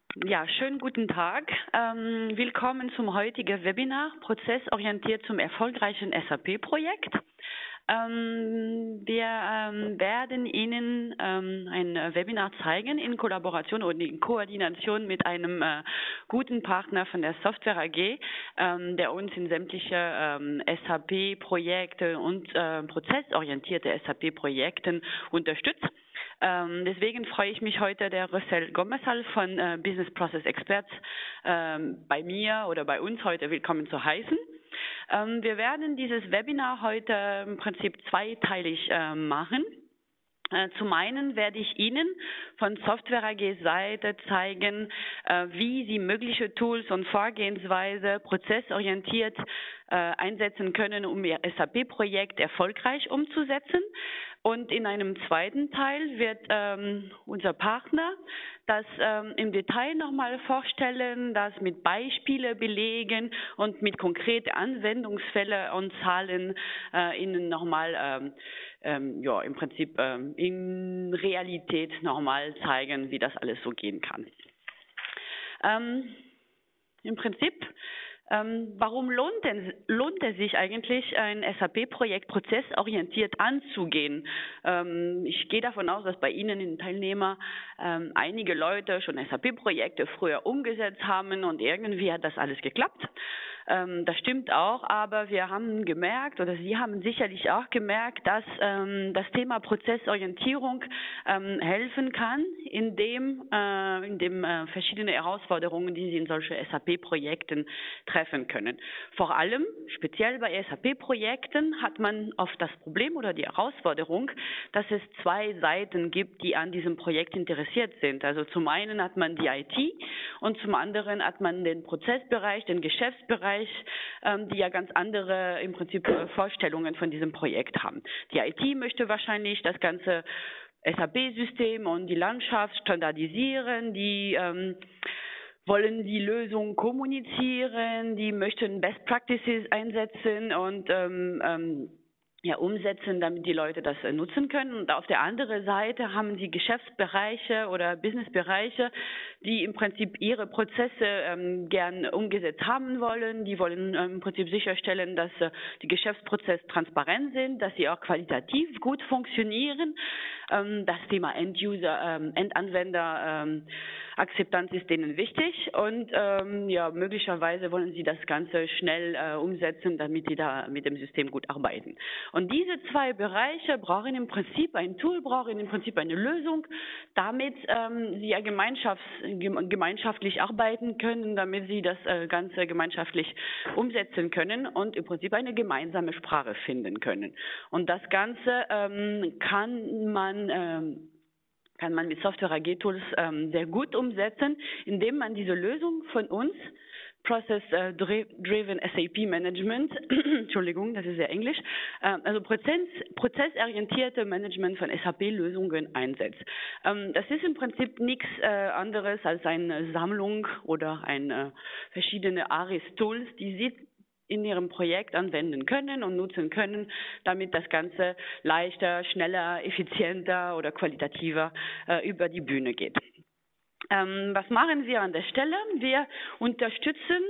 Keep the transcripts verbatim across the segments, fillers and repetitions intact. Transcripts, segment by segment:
Ja, schönen guten Tag. Ähm, willkommen zum heutigen Webinar Prozessorientiert zum erfolgreichen S A P-Projekt. Ähm, wir ähm, werden Ihnen ähm, ein Webinar zeigen in Kollaboration und in Koordination mit einem äh, guten Partner von der Software A G, ähm, der uns in sämtliche ähm, S A P-Projekte und äh, prozessorientierte S A P-Projekten unterstützt. Ähm, deswegen freue ich mich heute, der Rössel Gommesal von äh, Business Process Experts ähm, bei mir oder bei uns heute willkommen zu heißen. Ähm, wir werden dieses Webinar heute im Prinzip zweiteilig äh, machen. Äh, Zum einen werde ich Ihnen von Software A G Seite zeigen, äh, wie Sie mögliche Tools und Vorgehensweise prozessorientiert äh, einsetzen können, um Ihr S A P-Projekt erfolgreich umzusetzen. Und in einem zweiten Teil wird ähm, unser Partner das ähm, im Detail nochmal vorstellen, das mit Beispielen belegen und mit konkreten Anwendungsfällen und Zahlen äh, Ihnen nochmal ähm, ähm, ja, im Prinzip ähm, in Realität nochmal zeigen, wie das alles so gehen kann. Ähm, Im Prinzip, ähm, warum lohnt, denn, lohnt es sich eigentlich, ein S A P-Projekt prozessorientiert anzugehen? Ähm, ich gehe davon aus, dass bei Ihnen, den Teilnehmern, ähm, einige Leute schon S A P-Projekte früher umgesetzt haben und irgendwie hat das alles geklappt. Ähm, das stimmt auch, aber wir haben gemerkt, oder Sie haben sicherlich auch gemerkt, dass ähm, das Thema Prozessorientierung ähm, helfen kann, indem, äh, indem äh, verschiedene Herausforderungen, die Sie in solche S A P-Projekten treffen können. Vor allem, speziell bei S A P-Projekten, hat man oft das Problem oder die Herausforderung, dass es zwei Seiten gibt, die an diesem Projekt interessiert sind. Also zum einen hat man die I T und zum anderen hat man den Prozessbereich, den Geschäftsbereich, die ja ganz andere im Prinzip Vorstellungen von diesem Projekt haben. Die I T möchte wahrscheinlich das ganze S A P-System und die Landschaft standardisieren, die ähm, wollen die Lösung kommunizieren, die möchten Best Practices einsetzen und ähm, ähm, ja, umsetzen, damit die Leute das äh, nutzen können. Und auf der anderen Seite haben sie Geschäftsbereiche oder Businessbereiche, die im Prinzip ihre Prozesse ähm, gern umgesetzt haben wollen. Die wollen ähm, im Prinzip sicherstellen, dass äh, die Geschäftsprozesse transparent sind, dass sie auch qualitativ gut funktionieren. Ähm, das Thema End-User, ähm, Endanwender, ähm, Akzeptanz ist denen wichtig und ähm, ja, möglicherweise wollen sie das Ganze schnell äh, umsetzen, damit sie da mit dem System gut arbeiten. Und diese zwei Bereiche brauchen im Prinzip ein Tool, brauchen im Prinzip eine Lösung, damit ähm, sie ja gemeinschafts-, gemeinschaftlich arbeiten können, damit sie das äh, Ganze gemeinschaftlich umsetzen können und im Prinzip eine gemeinsame Sprache finden können. Und das Ganze ähm, kann man ähm, kann man mit Software A G-Tools ähm, sehr gut umsetzen, indem man diese Lösung von uns, Process äh, Driven S A P Management, Entschuldigung, das ist sehr englisch, äh, also Prozess, prozessorientierte Management von S A P-Lösungen einsetzt. Ähm, das ist im Prinzip nichts äh, anderes als eine Sammlung oder eine äh, verschiedene Aris-Tools, die Sie in Ihrem Projekt anwenden können und nutzen können, damit das Ganze leichter, schneller, effizienter oder qualitativer äh, über die Bühne geht. Ähm, was machen wir an der Stelle? Wir unterstützen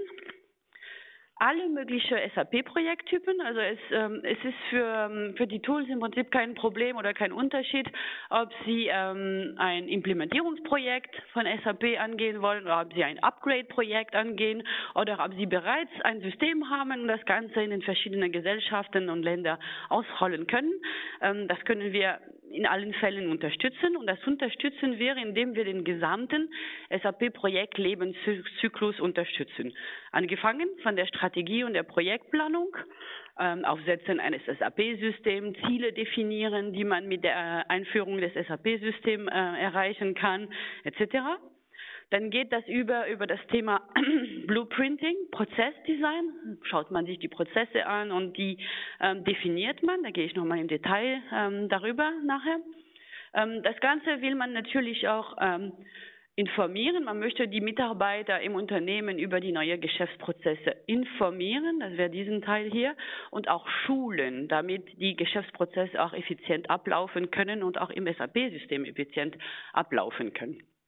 alle möglichen S A P-Projekttypen. Also es, ähm, es ist für, für die Tools im Prinzip kein Problem oder kein Unterschied, ob Sie ähm, ein Implementierungsprojekt von S A P angehen wollen oder ob Sie ein Upgrade-Projekt angehen oder ob Sie bereits ein System haben und das Ganze in den verschiedenen Gesellschaften und Ländern ausrollen können. Ähm, das können wir in allen Fällen unterstützen und das unterstützen wir, indem wir den gesamten S A P-Projektlebenszyklus unterstützen. Angefangen von der Strategie und der Projektplanung, ähm, Aufsetzen eines S A P-Systems, Ziele definieren, die man mit der Einführung des S A P-Systems äh, erreichen kann, et cetera. Dann geht das über, über das Thema Blueprinting, Prozessdesign. Schaut man sich die Prozesse an und die ähm, definiert man. Da gehe ich nochmal im Detail ähm, darüber nachher. Ähm, das Ganze will man natürlich auch ähm, informieren. Man möchte die Mitarbeiter im Unternehmen über die neuen Geschäftsprozesse informieren. Das wäre diesen Teil hier. Und auch schulen, damit die Geschäftsprozesse auch effizient ablaufen können und auch im S A P-System effizient ablaufen können.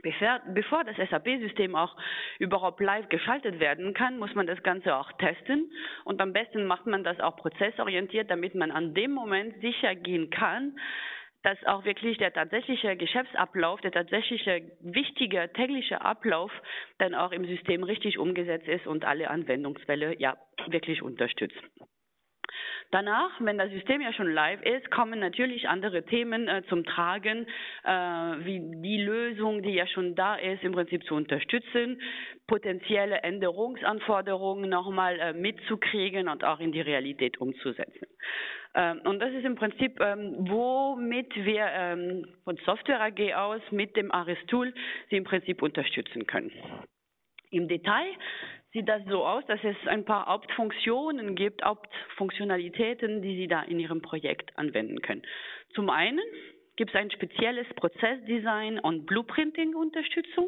Bevor, bevor das S A P-System auch überhaupt live geschaltet werden kann, muss man das Ganze auch testen. Und am besten macht man das auch prozessorientiert, damit man an dem Moment sicher gehen kann, dass auch wirklich der tatsächliche Geschäftsablauf, der tatsächliche wichtige tägliche Ablauf dann auch im System richtig umgesetzt ist und alle Anwendungsfälle ja wirklich unterstützt. Danach, wenn das System ja schon live ist, kommen natürlich andere Themen äh, zum Tragen, äh, wie die Lösung, die ja schon da ist, im Prinzip zu unterstützen, potenzielle Änderungsanforderungen nochmal äh, mitzukriegen und auch in die Realität umzusetzen. Ähm, und das ist im Prinzip, ähm, womit wir ähm, von Software A G aus mit dem Aris-Tool Sie im Prinzip unterstützen können. Im Detail sieht das so aus, dass es ein paar Hauptfunktionen gibt, Hauptfunktionalitäten, die Sie da in Ihrem Projekt anwenden können. Zum einen gibt es ein spezielles Prozessdesign und Blueprinting-Unterstützung.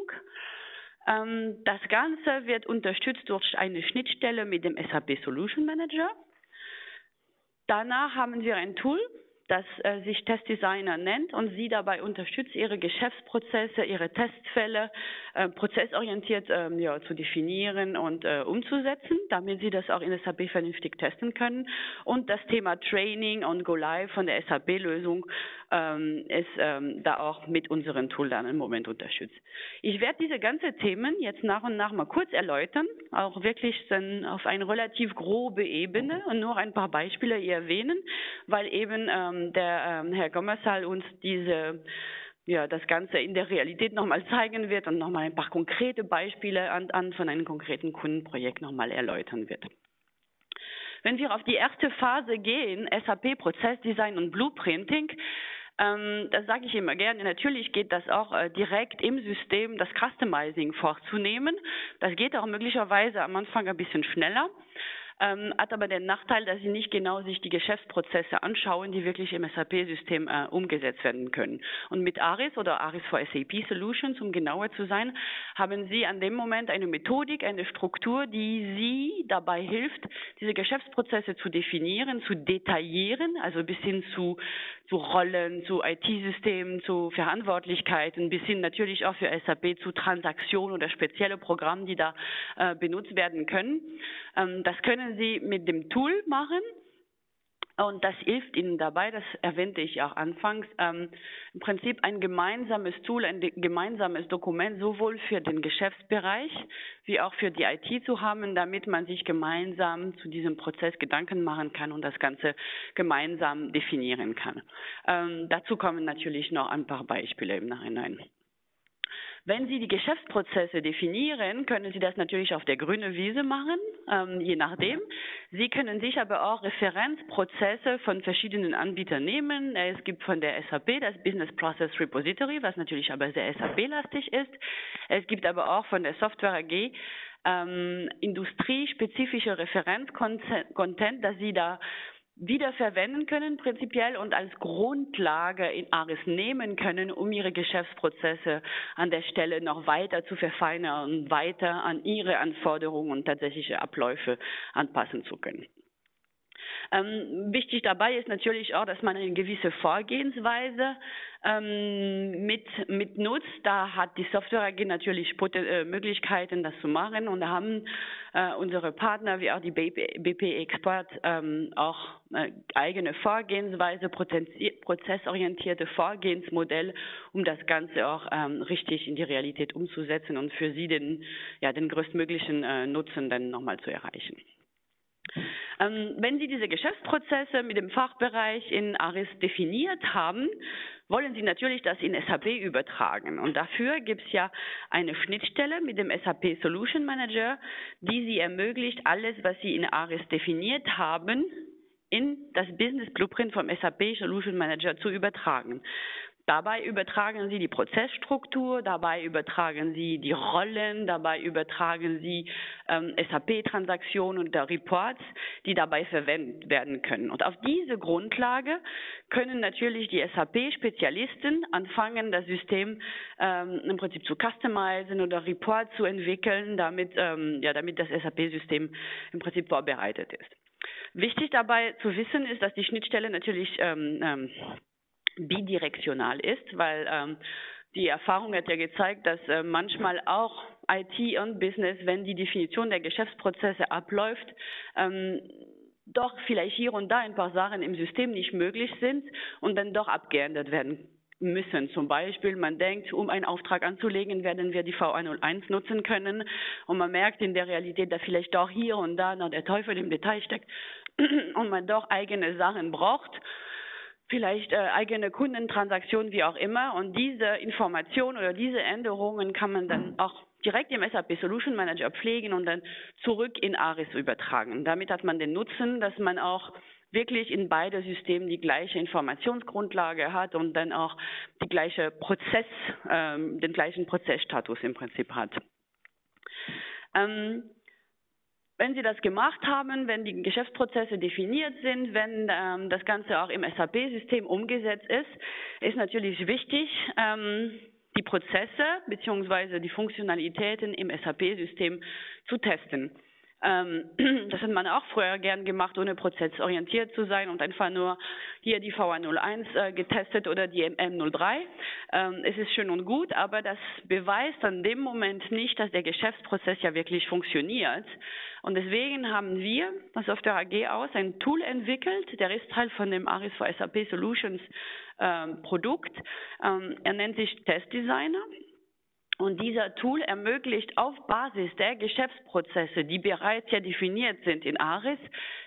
Das Ganze wird unterstützt durch eine Schnittstelle mit dem S A P Solution Manager. Danach haben wir ein Tool, das äh, sich Testdesigner nennt und Sie dabei unterstützt, Ihre Geschäftsprozesse, Ihre Testfälle äh, prozessorientiert äh, ja, zu definieren und äh, umzusetzen, damit Sie das auch in S A P vernünftig testen können. Und das Thema Training und Go Live von der S A P-Lösung ähm, ist ähm, da auch mit unseren Tool dann im Moment unterstützt. Ich werde diese ganzen Themen jetzt nach und nach mal kurz erläutern, auch wirklich dann auf eine relativ grobe Ebene und nur ein paar Beispiele hier erwähnen, weil eben ähm, der ähm, Herr Gommersal uns diese, ja, das Ganze in der Realität nochmal zeigen wird und nochmal ein paar konkrete Beispiele an, an von einem konkreten Kundenprojekt nochmal erläutern wird. Wenn wir auf die erste Phase gehen, S A P Prozessdesign und Blueprinting, ähm, das sage ich immer gerne, natürlich geht das auch äh, direkt im System, das Customizing vorzunehmen. Das geht auch möglicherweise am Anfang ein bisschen schneller. Ähm, hat aber den Nachteil, dass Sie nicht genau sich die Geschäftsprozesse anschauen, die wirklich im S A P-System äh, umgesetzt werden können. Und mit Aris oder Aris for S A P Solutions, um genauer zu sein, haben Sie an dem Moment eine Methodik, eine Struktur, die Sie dabei hilft, diese Geschäftsprozesse zu definieren, zu detaillieren, also bis hin zu, zu Rollen, zu I T-Systemen, zu Verantwortlichkeiten, bis hin natürlich auch für S A P zu Transaktionen oder spezielle Programme, die da äh, benutzt werden können. Ähm, das können Sie mit dem Tool machen und das hilft Ihnen dabei, das erwähnte ich auch anfangs, ähm, im Prinzip ein gemeinsames Tool, ein gemeinsames Dokument sowohl für den Geschäftsbereich wie auch für die I T zu haben, damit man sich gemeinsam zu diesem Prozess Gedanken machen kann und das Ganze gemeinsam definieren kann. Ähm, dazu kommen natürlich noch ein paar Beispiele im Nachhinein. Wenn Sie die Geschäftsprozesse definieren, können Sie das natürlich auf der grünen Wiese machen, ähm, je nachdem. Sie können sich aber auch Referenzprozesse von verschiedenen Anbietern nehmen. Es gibt von der S A P das Business Process Repository, was natürlich aber sehr S A P-lastig ist. Es gibt aber auch von der Software A G ähm, industriespezifische Referenzcontent, dass Sie da wieder verwenden können prinzipiell und als Grundlage in Aris nehmen können, um ihre Geschäftsprozesse an der Stelle noch weiter zu verfeinern und weiter an ihre Anforderungen und tatsächliche Abläufe anpassen zu können. Ähm, wichtig dabei ist natürlich auch, dass man eine gewisse Vorgehensweise ähm, mit, mit nutzt. Da hat die Software A G natürlich äh, Möglichkeiten, das zu machen. Und da haben äh, unsere Partner wie auch die B P Expert ähm, auch äh, eigene Vorgehensweise, prozessorientierte Vorgehensmodell, um das Ganze auch ähm, richtig in die Realität umzusetzen und für Sie den, ja, den größtmöglichen äh, Nutzen dann nochmal zu erreichen. Ähm, wenn Sie diese Geschäftsprozesse mit dem Fachbereich in Aris definiert haben, wollen Sie natürlich das in S A P übertragen. Und dafür gibt es ja eine Schnittstelle mit dem S A P Solution Manager, die Sie ermöglicht, alles, was Sie in Aris definiert haben, in das Business Blueprint vom S A P Solution Manager zu übertragen. Dabei übertragen Sie die Prozessstruktur, dabei übertragen Sie die Rollen, dabei übertragen Sie ähm, S A P-Transaktionen und Reports, die dabei verwendet werden können. Und auf diese Grundlage können natürlich die S A P-Spezialisten anfangen, das System ähm, im Prinzip zu customizen oder Reports zu entwickeln, damit, ähm, ja, damit das S A P-System im Prinzip vorbereitet ist. Wichtig dabei zu wissen ist, dass die Schnittstelle natürlich ähm, ähm, bidirektional ist, weil ähm, die Erfahrung hat ja gezeigt, dass äh, manchmal auch I T und Business, wenn die Definition der Geschäftsprozesse abläuft, ähm, doch vielleicht hier und da ein paar Sachen im System nicht möglich sind und dann doch abgeändert werden müssen. Zum Beispiel, man denkt, um einen Auftrag anzulegen, werden wir die V hunderteins nutzen können und man merkt in der Realität, dass vielleicht doch hier und da noch der Teufel im Detail steckt und man doch eigene Sachen braucht, vielleicht äh, eigene Kundentransaktionen, wie auch immer. Und diese Informationen oder diese Änderungen kann man dann auch direkt im S A P Solution Manager pflegen und dann zurück in ARIS übertragen. Damit hat man den Nutzen, dass man auch wirklich in beide Systemen die gleiche Informationsgrundlage hat und dann auch die gleiche Prozess, ähm, den gleichen Prozessstatus im Prinzip hat. Ähm, Wenn Sie das gemacht haben, wenn die Geschäftsprozesse definiert sind, wenn ähm, das Ganze auch im S A P-System umgesetzt ist, ist natürlich wichtig, ähm, die Prozesse bzw. die Funktionalitäten im S A P-System zu testen. Ähm, das hat man auch früher gern gemacht, ohne prozessorientiert zu sein und einfach nur hier die V hunderteins äh, getestet oder die M null drei. Ähm, es ist schön und gut, aber das beweist an dem Moment nicht, dass der Geschäftsprozess ja wirklich funktioniert. Und deswegen haben wir, das auf der A G aus, ein Tool entwickelt, der ist Teil von dem ARIS for S A P Solutions ähm, Produkt. Ähm, er nennt sich Test Designer. Und dieser Tool ermöglicht auf Basis der Geschäftsprozesse, die bereits ja definiert sind in ARIS,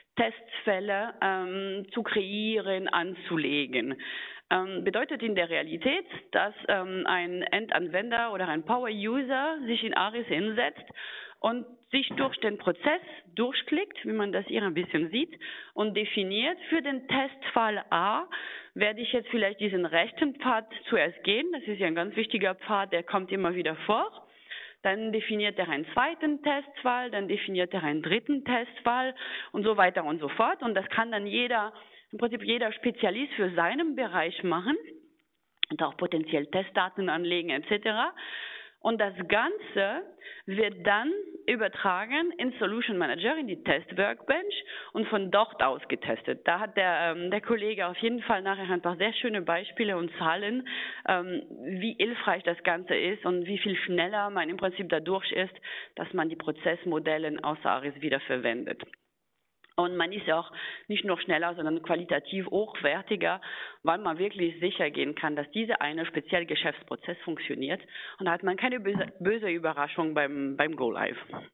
Testfälle ähm, zu kreieren, anzulegen. Ähm, bedeutet in der Realität, dass ähm, ein Endanwender oder ein Power-User sich in ARIS hinsetzt und sich durch den Prozess durchklickt, wie man das hier ein bisschen sieht, und definiert für den Testfall A, werde ich jetzt vielleicht diesen rechten Pfad zuerst gehen. Das ist ja ein ganz wichtiger Pfad, der kommt immer wieder vor. Dann definiert er einen zweiten Testfall, dann definiert er einen dritten Testfall und so weiter und so fort. Und das kann dann jeder, im Prinzip jeder Spezialist für seinen Bereich machen und auch potenziell Testdaten anlegen et cetera. Und das Ganze wird dann übertragen in Solution Manager, in die Test Workbench und von dort aus getestet. Da hat der, ähm, der Kollege auf jeden Fall nachher ein paar sehr schöne Beispiele und Zahlen, ähm, wie hilfreich das Ganze ist und wie viel schneller man im Prinzip dadurch ist, dass man die Prozessmodelle aus ARIS wieder verwendet. Und man ist ja auch nicht nur schneller, sondern qualitativ hochwertiger, weil man wirklich sicher gehen kann, dass dieser eine spezielle Geschäftsprozess funktioniert. Und da hat man keine böse, böse Überraschung beim, beim Go-Live.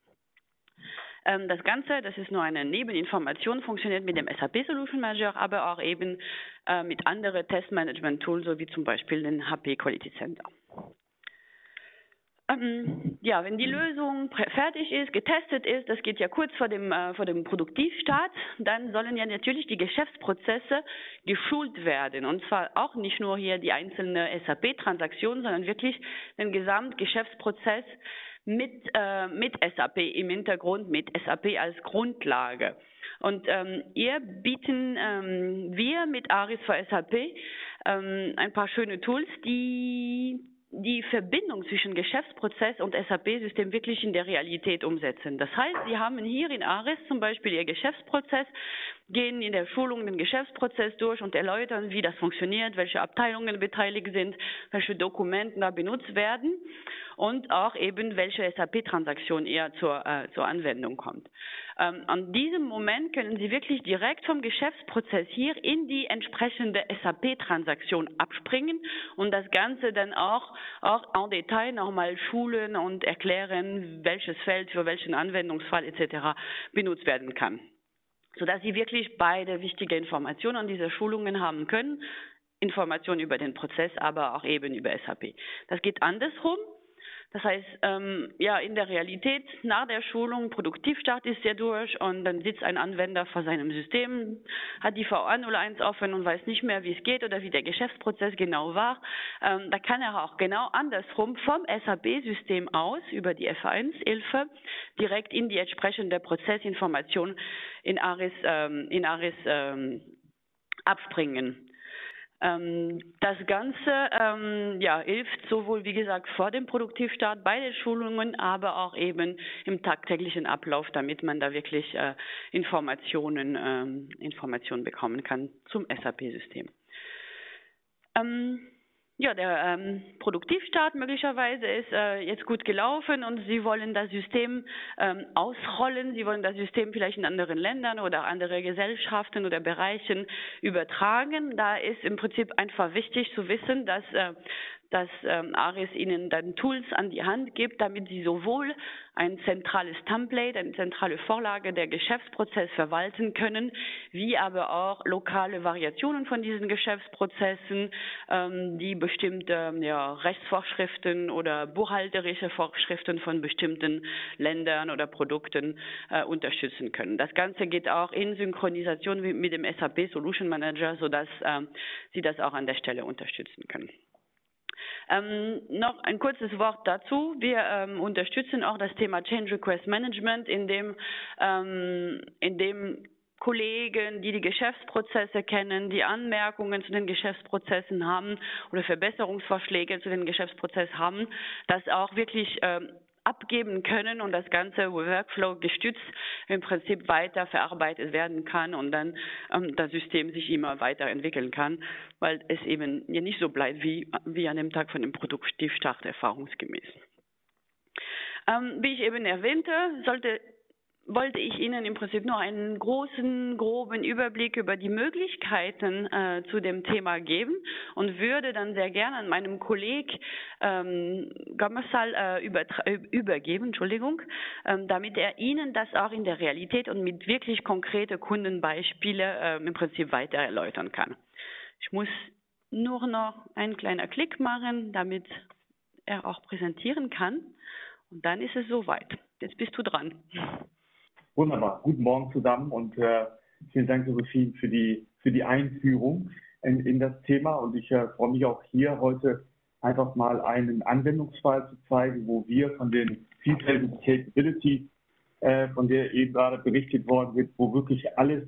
Ähm, das Ganze, das ist nur eine Nebeninformation, funktioniert mit dem S A P Solution Manager, aber auch eben äh, mit anderen Testmanagement-Tools, so wie zum Beispiel den H P Quality Center. Ähm, ja, wenn die Lösung fertig ist, getestet ist, das geht ja kurz vor dem, äh, vor dem Produktivstart, dann sollen ja natürlich die Geschäftsprozesse geschult werden. Und zwar auch nicht nur hier die einzelne S A P-Transaktion, sondern wirklich den Gesamtgeschäftsprozess mit, äh, mit S A P im Hintergrund, mit S A P als Grundlage. Und ähm, hier bieten ähm, wir mit ARIS for S A P ähm, ein paar schöne Tools, die die Verbindung zwischen Geschäftsprozess und S A P-System wirklich in der Realität umsetzen. Das heißt, Sie haben hier in ARIS zum Beispiel Ihr Geschäftsprozess, gehen in der Schulung den Geschäftsprozess durch und erläutern, wie das funktioniert, welche Abteilungen beteiligt sind, welche Dokumente da benutzt werden und auch eben, welche S A P-Transaktion eher zur, äh, zur Anwendung kommt. Ähm, an diesem Moment können Sie wirklich direkt vom Geschäftsprozess hier in die entsprechende S A P-Transaktion abspringen und das Ganze dann auch, auch en Detail nochmal schulen und erklären, welches Feld für welchen Anwendungsfall et cetera benutzt werden kann, sodass Sie wirklich beide wichtige Informationen an diese Schulungen haben können. Informationen über den Prozess, aber auch eben über S A P. Das geht andersrum. Das heißt, ähm, ja, in der Realität, nach der Schulung, Produktivstart ist ja durch und dann sitzt ein Anwender vor seinem System, hat die V hunderteins offen und weiß nicht mehr, wie es geht oder wie der Geschäftsprozess genau war. Ähm, da kann er auch genau andersrum vom S A P-System aus, über die F eins Hilfe, direkt in die entsprechende Prozessinformation in ARIS, ähm, in ARIS ähm, abspringen. Das Ganze ähm, ja, hilft sowohl, wie gesagt, vor dem Produktivstart bei den Schulungen, aber auch eben im tagtäglichen Ablauf, damit man da wirklich äh, Informationen, ähm, Informationen bekommen kann zum S A P-System. Ähm, Ja, der ähm, Produktivstart möglicherweise ist äh, jetzt gut gelaufen und Sie wollen das System ähm, ausrollen. Sie wollen das System vielleicht in anderen Ländern oder andere Gesellschaften oder Bereichen übertragen. Da ist im Prinzip einfach wichtig zu wissen, dass äh, dass ähm, Aris Ihnen dann Tools an die Hand gibt, damit Sie sowohl ein zentrales Template, eine zentrale Vorlage der Geschäftsprozess verwalten können, wie aber auch lokale Variationen von diesen Geschäftsprozessen, ähm, die bestimmte ja, Rechtsvorschriften oder buchhalterische Vorschriften von bestimmten Ländern oder Produkten äh, unterstützen können. Das Ganze geht auch in Synchronisation mit dem S A P Solution Manager, sodass äh, Sie das auch an der Stelle unterstützen können. Ähm, noch ein kurzes Wort dazu. Wir ähm, unterstützen auch das Thema Change Request Management, in dem, ähm, in dem Kollegen, die die Geschäftsprozesse kennen, die Anmerkungen zu den Geschäftsprozessen haben oder Verbesserungsvorschläge zu den Geschäftsprozessen haben, das auch wirklich ähm, abgeben können und das ganze Workflow gestützt im Prinzip weiter verarbeitet werden kann und dann ähm, das System sich immer weiterentwickeln kann, weil es eben hier nicht so bleibt wie, wie an dem Tag von dem Produktivstart erfahrungsgemäß. Ähm, wie ich eben erwähnte, sollte wollte ich Ihnen im Prinzip nur einen großen, groben Überblick über die Möglichkeiten äh, zu dem Thema geben und würde dann sehr gerne an meinem Kollegen ähm, Gammersal äh, übergeben, Entschuldigung, ähm, damit er Ihnen das auch in der Realität und mit wirklich konkreten Kundenbeispielen äh, im Prinzip weiter erläutern kann. Ich muss nur noch einen kleinen Klick machen, damit er auch präsentieren kann. Und dann ist es soweit. Jetzt bist du dran. Wunderbar. Guten Morgen zusammen und äh, vielen Dank, Josephine, für die, für die Einführung in, in das Thema. Und ich äh, freue mich auch hier heute einfach mal einen Anwendungsfall zu zeigen, wo wir von den vielfältigen Capabilities, äh, von der eben gerade berichtet worden wird, wo wirklich alles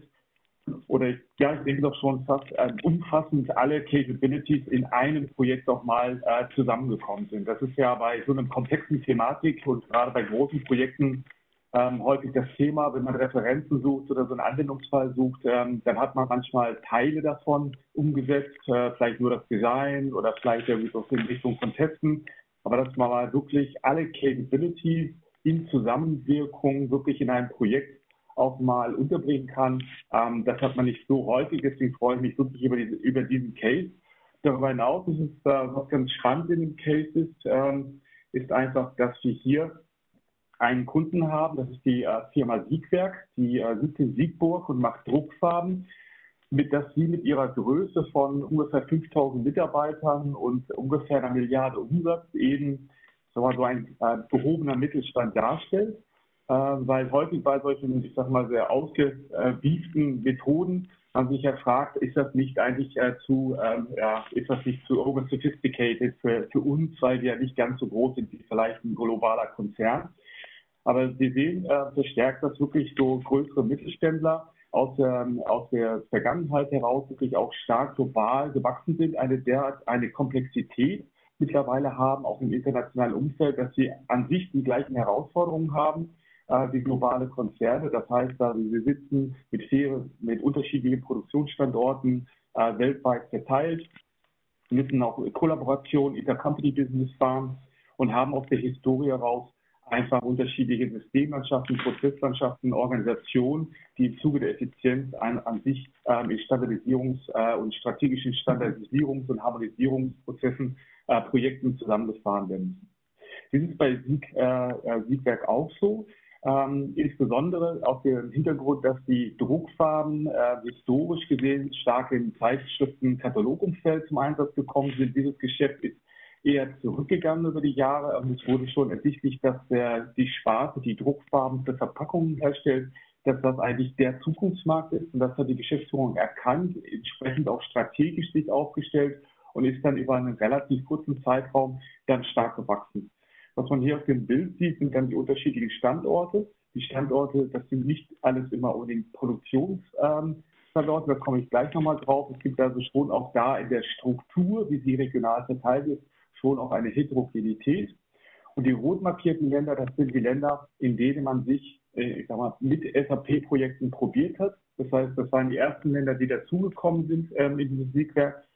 oder ja, ich denke doch schon fast äh, umfassend alle Capabilities in einem Projekt auch mal äh, zusammengekommen sind. Das ist ja bei so einer komplexen Thematik und gerade bei großen Projekten ähm, häufig das Thema, wenn man Referenzen sucht oder so einen Anwendungsfall sucht, ähm, dann hat man manchmal Teile davon umgesetzt, äh, vielleicht nur das Design oder vielleicht irgendwie so in Richtung von Testen. Aber dass man mal wirklich alle Capabilities in Zusammenwirkung wirklich in einem Projekt auch mal unterbringen kann, ähm, das hat man nicht so häufig. Deswegen freue ich mich wirklich über, diese, über diesen Case. Darüber hinaus ist es, äh, was ganz spannend in dem Case ist, ähm, ist einfach, dass wir hier einen Kunden haben, das ist die äh, Firma Siegwerk, die äh, sitzt in Siegburg und macht Druckfarben, mit dass sie mit ihrer Größe von ungefähr fünftausend Mitarbeitern und ungefähr einer Milliarde Umsatz eben sagen wir mal, so ein äh, gehobener Mittelstand darstellt, äh, weil häufig bei solchen, ich sag mal, sehr ausgewieften Methoden man sich ja fragt, ist das nicht eigentlich äh, zu, ähm, ja, ist das nicht zu over sophisticated für, für uns, weil wir ja nicht ganz so groß sind wie vielleicht ein globaler Konzern. Aber wir sehen äh, verstärkt, dass wirklich so größere Mittelständler aus der, aus der Vergangenheit heraus wirklich auch stark global gewachsen sind, eine derart eine Komplexität mittlerweile haben, auch im internationalen Umfeld, dass sie an sich die gleichen Herausforderungen haben äh, wie globale Konzerne. Das heißt, also, wir sitzen mit, mit unterschiedlichen Produktionsstandorten äh, weltweit verteilt, müssen auch Kollaboration, Intercompany-Business fahren und haben aus der Historie heraus einfach unterschiedliche Systemlandschaften, Prozesslandschaften, Organisationen, die im Zuge der Effizienz an, an sich ähm, in Standardisierungs- äh, und strategischen Standardisierungs- und Harmonisierungsprozessen, äh, Projekten zusammengefahren werden müssen. Das ist bei Sieg, äh, Siegwerk auch so. Ähm, insbesondere auf dem Hintergrund, dass die Druckfarben äh, historisch gesehen stark im Zeitschriften Katalogumfeld zum Einsatz gekommen sind. Dieses Geschäft ist eher zurückgegangen über die Jahre. Und es wurde schon ersichtlich, dass der, die Sparte, die Druckfarben für Verpackungen herstellt, dass das eigentlich der Zukunftsmarkt ist. Und das hat die Geschäftsführung erkannt, entsprechend auch strategisch sich aufgestellt und ist dann über einen relativ kurzen Zeitraum dann stark gewachsen. Was man hier auf dem Bild sieht, sind dann die unterschiedlichen Standorte. Die Standorte, das sind nicht alles immer unbedingt Produktionsstandorte, da komme ich gleich nochmal drauf. Es gibt also schon auch da in der Struktur, wie sie regional verteilt ist, schon auch eine Heterogenität. Und die rot markierten Länder, das sind die Länder, in denen man sich ich sag mal, mit S A P-Projekten probiert hat. Das heißt, das waren die ersten Länder, die dazugekommen sind ähm, in dieses Siegwerk.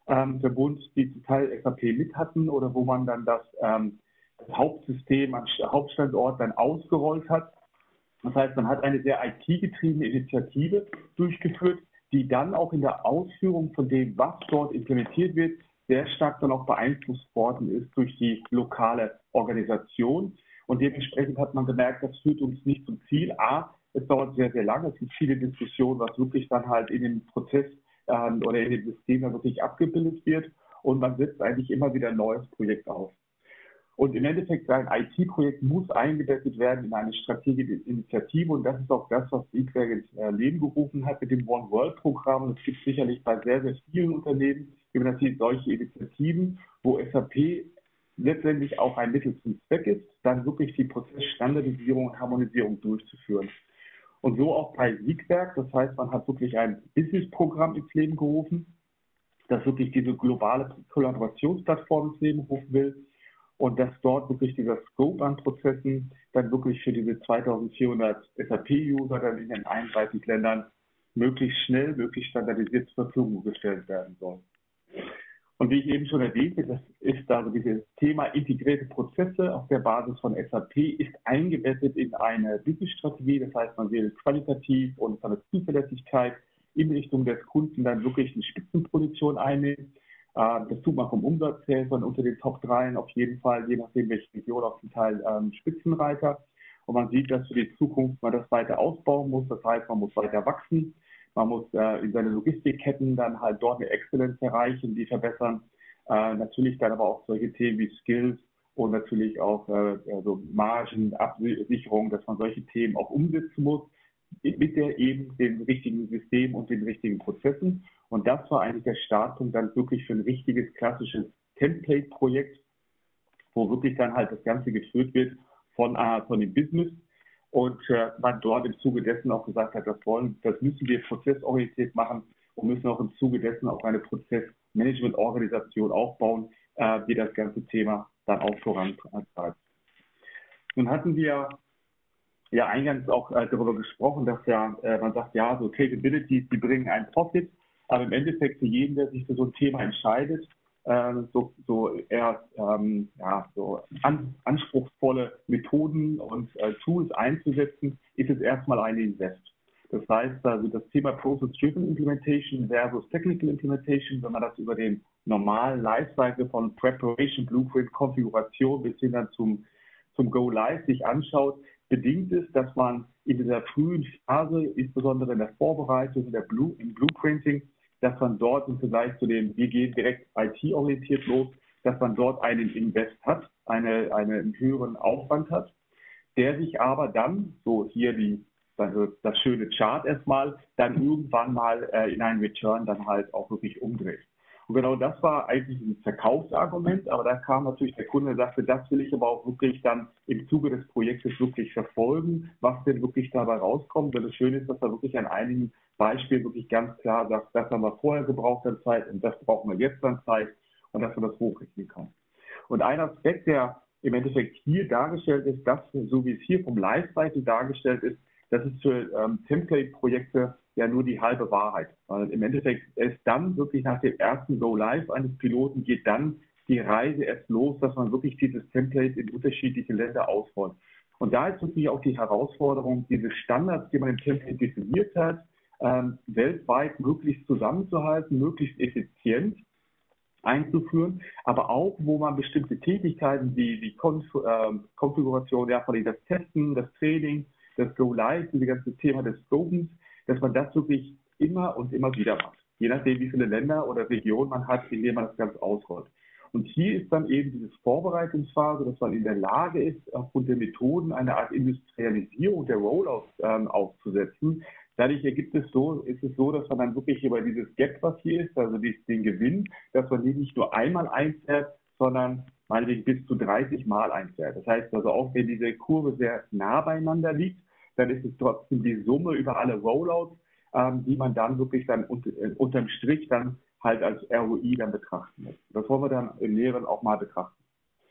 ähm, Verbund, die zum Teil S A P mit hatten oder wo man dann das, ähm, das Hauptsystem am Hauptstandort dann ausgerollt hat. Das heißt, man hat eine sehr I T-getriebene Initiative durchgeführt, die dann auch in der Ausführung von dem, was dort implementiert wird, sehr stark dann auch beeinflusst worden ist durch die lokale Organisation. Und dementsprechend hat man gemerkt, das führt uns nicht zum Ziel. A, es dauert sehr, sehr lange, es gibt viele Diskussionen, was wirklich dann halt in dem Prozess ähm, oder in dem System dann wirklich abgebildet wird. Und man setzt eigentlich immer wieder ein neues Projekt auf. Und im Endeffekt, ein I T-Projekt muss eingebettet werden in eine strategische Initiative. Und das ist auch das, was Siegwerk ins Leben gerufen hat mit dem One World-Programm. Es gibt sicherlich bei sehr, sehr vielen Unternehmen gibt es natürlich solche Initiativen, wo S A P letztendlich auch ein Mittel zum Zweck ist, dann wirklich die Prozessstandardisierung und Harmonisierung durchzuführen. Und so auch bei Siegwerk. Das heißt, man hat wirklich ein Business-Programm ins Leben gerufen, das wirklich diese globale Kollaborationsplattform ins Leben rufen will. Und dass dort wirklich dieser Scope an Prozessen dann wirklich für diese zweitausendvierhundert S A P-User dann in den einunddreißig Ländern möglichst schnell, möglichst standardisiert zur Verfügung gestellt werden soll. Und wie ich eben schon erwähnte, das ist also dieses Thema integrierte Prozesse auf der Basis von S A P ist eingebettet in eine Business-Strategie. Das heißt, man will qualitativ und von der Zuverlässigkeit in Richtung des Kunden dann wirklich eine Spitzenposition einnehmen. Das tut man vom Umsatz her, sondern unter den Top drei auf jeden Fall, je nachdem, welche Region auf den Teil ähm, Spitzenreiter. Und man sieht, dass für die Zukunft man das weiter ausbauen muss. Das heißt, man muss weiter wachsen. Man muss äh, in seine Logistikketten dann halt dort eine Exzellenz erreichen, die verbessern. Äh, natürlich dann aber auch solche Themen wie Skills und natürlich auch äh, also Margen, Absicherung, dass man solche Themen auch umsetzen muss mit der eben dem richtigen System und den richtigen Prozessen. Und das war eigentlich der Startpunkt dann wirklich für ein richtiges klassisches Template-Projekt, wo wirklich dann halt das Ganze geführt wird von, äh, von dem Business und äh, man dort im Zuge dessen auch gesagt hat, das wollen, das müssen wir prozessorientiert machen und müssen auch im Zuge dessen auch eine Prozessmanagement-Organisation aufbauen, äh, die das ganze Thema dann auch vorantreibt. Nun hatten wir ja eingangs auch äh, darüber gesprochen, dass ja äh, man sagt, ja, so Capabilities, die bringen einen Profit, aber im Endeffekt für jeden, der sich für so ein Thema entscheidet, äh, so, so eher ähm, ja, so an, anspruchsvolle Methoden und äh, Tools einzusetzen, ist es erstmal eine Invest. Das heißt, also das Thema Process-Driven Implementation versus Technical Implementation, wenn man das über den normalen Lifecycle von Preparation, Blueprint, Konfiguration bis hin dann zum, zum Go Live sich anschaut, bedingt ist, dass man in dieser frühen Phase, insbesondere in der Vorbereitung, in der Blue, im Blueprinting, dass man dort im Vergleich zu dem, wir gehen direkt I T-orientiert los, dass man dort einen Invest hat, eine, einen höheren Aufwand hat, der sich aber dann, so hier die, also das schöne Chart erstmal, dann irgendwann mal äh, in einen Return dann halt auch wirklich umdreht. Und genau das war eigentlich ein Verkaufsargument, aber da kam natürlich der Kunde und sagte, das will ich aber auch wirklich dann im Zuge des Projektes wirklich verfolgen, was denn wirklich dabei rauskommt. Und das Schöne ist, dass er wirklich an einigen Beispielen wirklich ganz klar sagt, das haben wir vorher gebraucht an Zeit und das brauchen wir jetzt an Zeit und dass wir das hochrechnen können. Und ein Aspekt, der im Endeffekt hier dargestellt ist, das, so wie es hier vom Lifecycle dargestellt ist, das ist für ähm, Template-Projekte ja nur die halbe Wahrheit. Weil im Endeffekt ist dann wirklich nach dem ersten Go-Live eines Piloten geht dann die Reise erst los, dass man wirklich dieses Template in unterschiedliche Länder ausrollt. Und da ist wirklich auch die Herausforderung, diese Standards, die man im Template definiert hat, ähm, weltweit möglichst zusammenzuhalten, möglichst effizient einzuführen, aber auch, wo man bestimmte Tätigkeiten wie die Konf- äh, Konfiguration, ja, von das Testen, das Training, das Go-Live, dieses ganze Thema des Scopens, dass man das wirklich immer und immer wieder macht. Je nachdem, wie viele Länder oder Regionen man hat, in denen man das Ganze ausrollt. Und hier ist dann eben diese Vorbereitungsphase, dass man in der Lage ist, aufgrund der Methoden eine Art Industrialisierung der Rollouts ähm, aufzusetzen. Dadurch ergibt es so, ist es so, dass man dann wirklich über dieses Gap, was hier ist, also den Gewinn, dass man den nicht nur einmal einfährt, sondern meinetwegen bis zu dreißig Mal einfährt. Das heißt also auch, wenn diese Kurve sehr nah beieinander liegt, dann ist es trotzdem die Summe über alle Rollouts, ähm, die man dann wirklich dann unter, äh, unterm Strich dann halt als R O I dann betrachten muss. Das wollen wir dann im Näheren auch mal betrachten.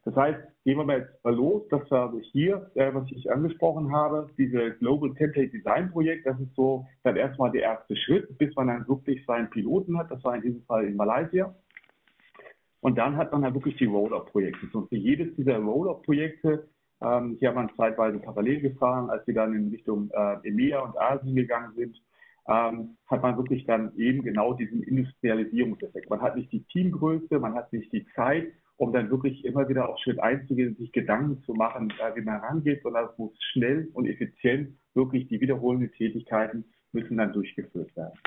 Das heißt, gehen wir mal jetzt mal los, dass wir also hier, äh, was ich angesprochen habe, diese Global Template Design Projekt, das ist so dann erstmal der erste Schritt, bis man dann wirklich seinen Piloten hat. Das war in diesem Fall in Malaysia. Und dann hat man dann wirklich die Roll-Up-Projekte. Und für jedes dieser Roll-Up-Projekte, ähm, hier hat man zeitweise parallel gefahren, als wir dann in Richtung äh, EMEA und Asien gegangen sind, ähm, hat man wirklich dann eben genau diesen Industrialisierungseffekt. Man hat nicht die Teamgröße, man hat nicht die Zeit, um dann wirklich immer wieder auf Schritt einzugehen, sich Gedanken zu machen, äh, wie man rangeht, sondern es muss schnell und effizient wirklich die wiederholenden Tätigkeiten müssen dann durchgeführt werden.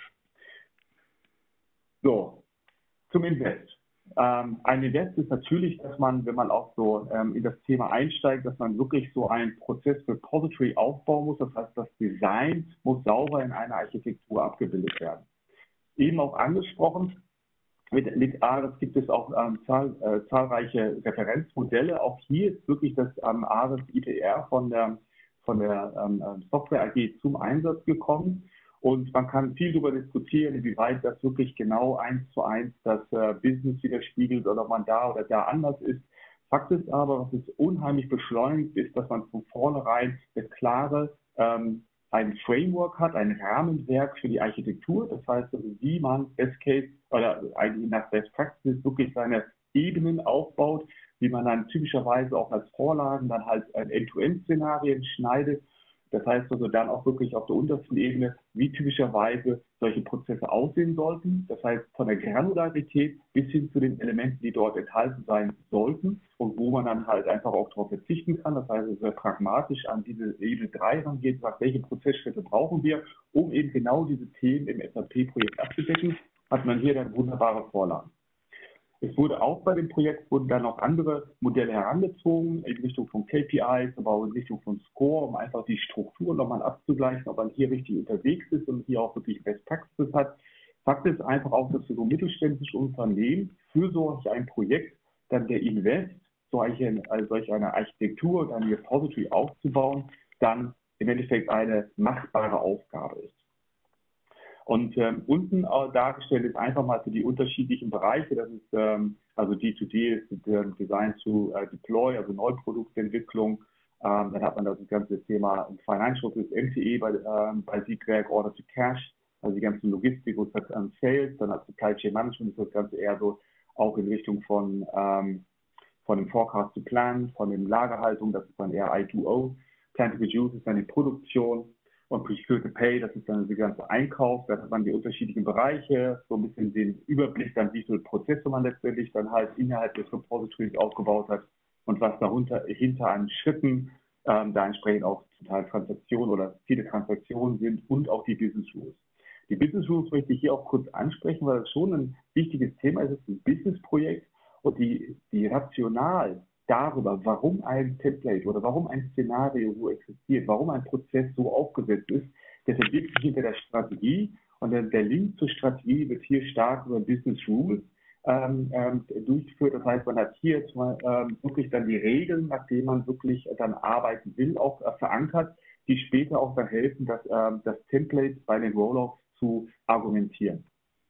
So, zum Invest. Ähm, ein Invest ist natürlich, dass man, wenn man auch so ähm, in das Thema einsteigt, dass man wirklich so einen Prozess Repository aufbauen muss. Das heißt, das Design muss sauber in einer Architektur abgebildet werden. Eben auch angesprochen, mit, mit ARIS gibt es auch ähm, zahl, äh, zahlreiche Referenzmodelle. Auch hier ist wirklich das ähm, ARIS I P R von der, von der ähm, Software A G zum Einsatz gekommen. Und man kann viel darüber diskutieren, inwieweit das wirklich genau eins zu eins das äh, Business widerspiegelt oder ob man da oder da anders ist. Fakt ist aber, was es unheimlich beschleunigt, ist, dass man von vornherein eine klare ähm, ein Framework hat, ein Rahmenwerk für die Architektur. Das heißt, also, wie man Best Case oder eigentlich nach Best Practice wirklich seine Ebenen aufbaut, wie man dann typischerweise auch als Vorlagen dann halt End-to-End-Szenarien schneidet. Das heißt also dann auch wirklich auf der untersten Ebene, wie typischerweise solche Prozesse aussehen sollten. Das heißt von der Granularität bis hin zu den Elementen, die dort enthalten sein sollten und wo man dann halt einfach auch darauf verzichten kann. Das heißt, sehr pragmatisch an diese Ebene drei rangeht, sagt, welche Prozessschritte brauchen wir, um eben genau diese Themen im S A P-Projekt abzudecken, hat man hier dann wunderbare Vorlagen. Es wurde auch bei dem Projekt wurden dann noch andere Modelle herangezogen, in Richtung von K P Is, aber auch in Richtung von Score, um einfach die Struktur nochmal abzugleichen, ob man hier richtig unterwegs ist und hier auch wirklich Best Practices hat. Fakt ist einfach auch, dass für so mittelständische Unternehmen für solch ein Projekt dann der Invest, solche, also solch eine Architektur und ein Repository aufzubauen, dann im Endeffekt eine machbare Aufgabe ist. Und ähm, unten äh, dargestellt ist einfach mal für die unterschiedlichen Bereiche, das ist ähm, also D zwei D, ist ähm, Design to äh, Deploy, also Neuproduktentwicklung. Ähm, dann hat man das ganze Thema Financial, das M T E bei, ähm, bei Siegwerk, Order to Cash, also die ganze Logistik und ähm, Sales, dann als Supply Chain Management ist das Ganze eher so auch in Richtung von, ähm, von dem Forecast to Plan, von dem Lagerhaltung, das ist dann eher I zwei O. Plan to Produce ist dann die Produktion. Und Procure to Pay, das ist dann der ganze Einkauf, da hat man die unterschiedlichen Bereiche, so ein bisschen den Überblick dann, wie viele Prozesse man letztendlich dann halt innerhalb des Repositories aufgebaut hat und was darunter hinter an Schritten ähm, da entsprechend auch zum Teil Transaktionen oder viele Transaktionen sind und auch die Business Rules. Die Business Rules möchte ich hier auch kurz ansprechen, weil das schon ein wichtiges Thema ist. Es ist ein Business-Projekt und die, die rational darüber, warum ein Template oder warum ein Szenario so existiert, warum ein Prozess so aufgesetzt ist, das verbirgt sich hinter der Strategie und der, der Link zur Strategie wird hier stark über Business Rules ähm, ähm, durchgeführt. Das heißt, man hat hier jetzt mal ähm, wirklich dann die Regeln, nach denen man wirklich dann arbeiten will, auch äh, verankert, die später auch dann helfen, dass, ähm, das Template bei den Rollouts zu argumentieren.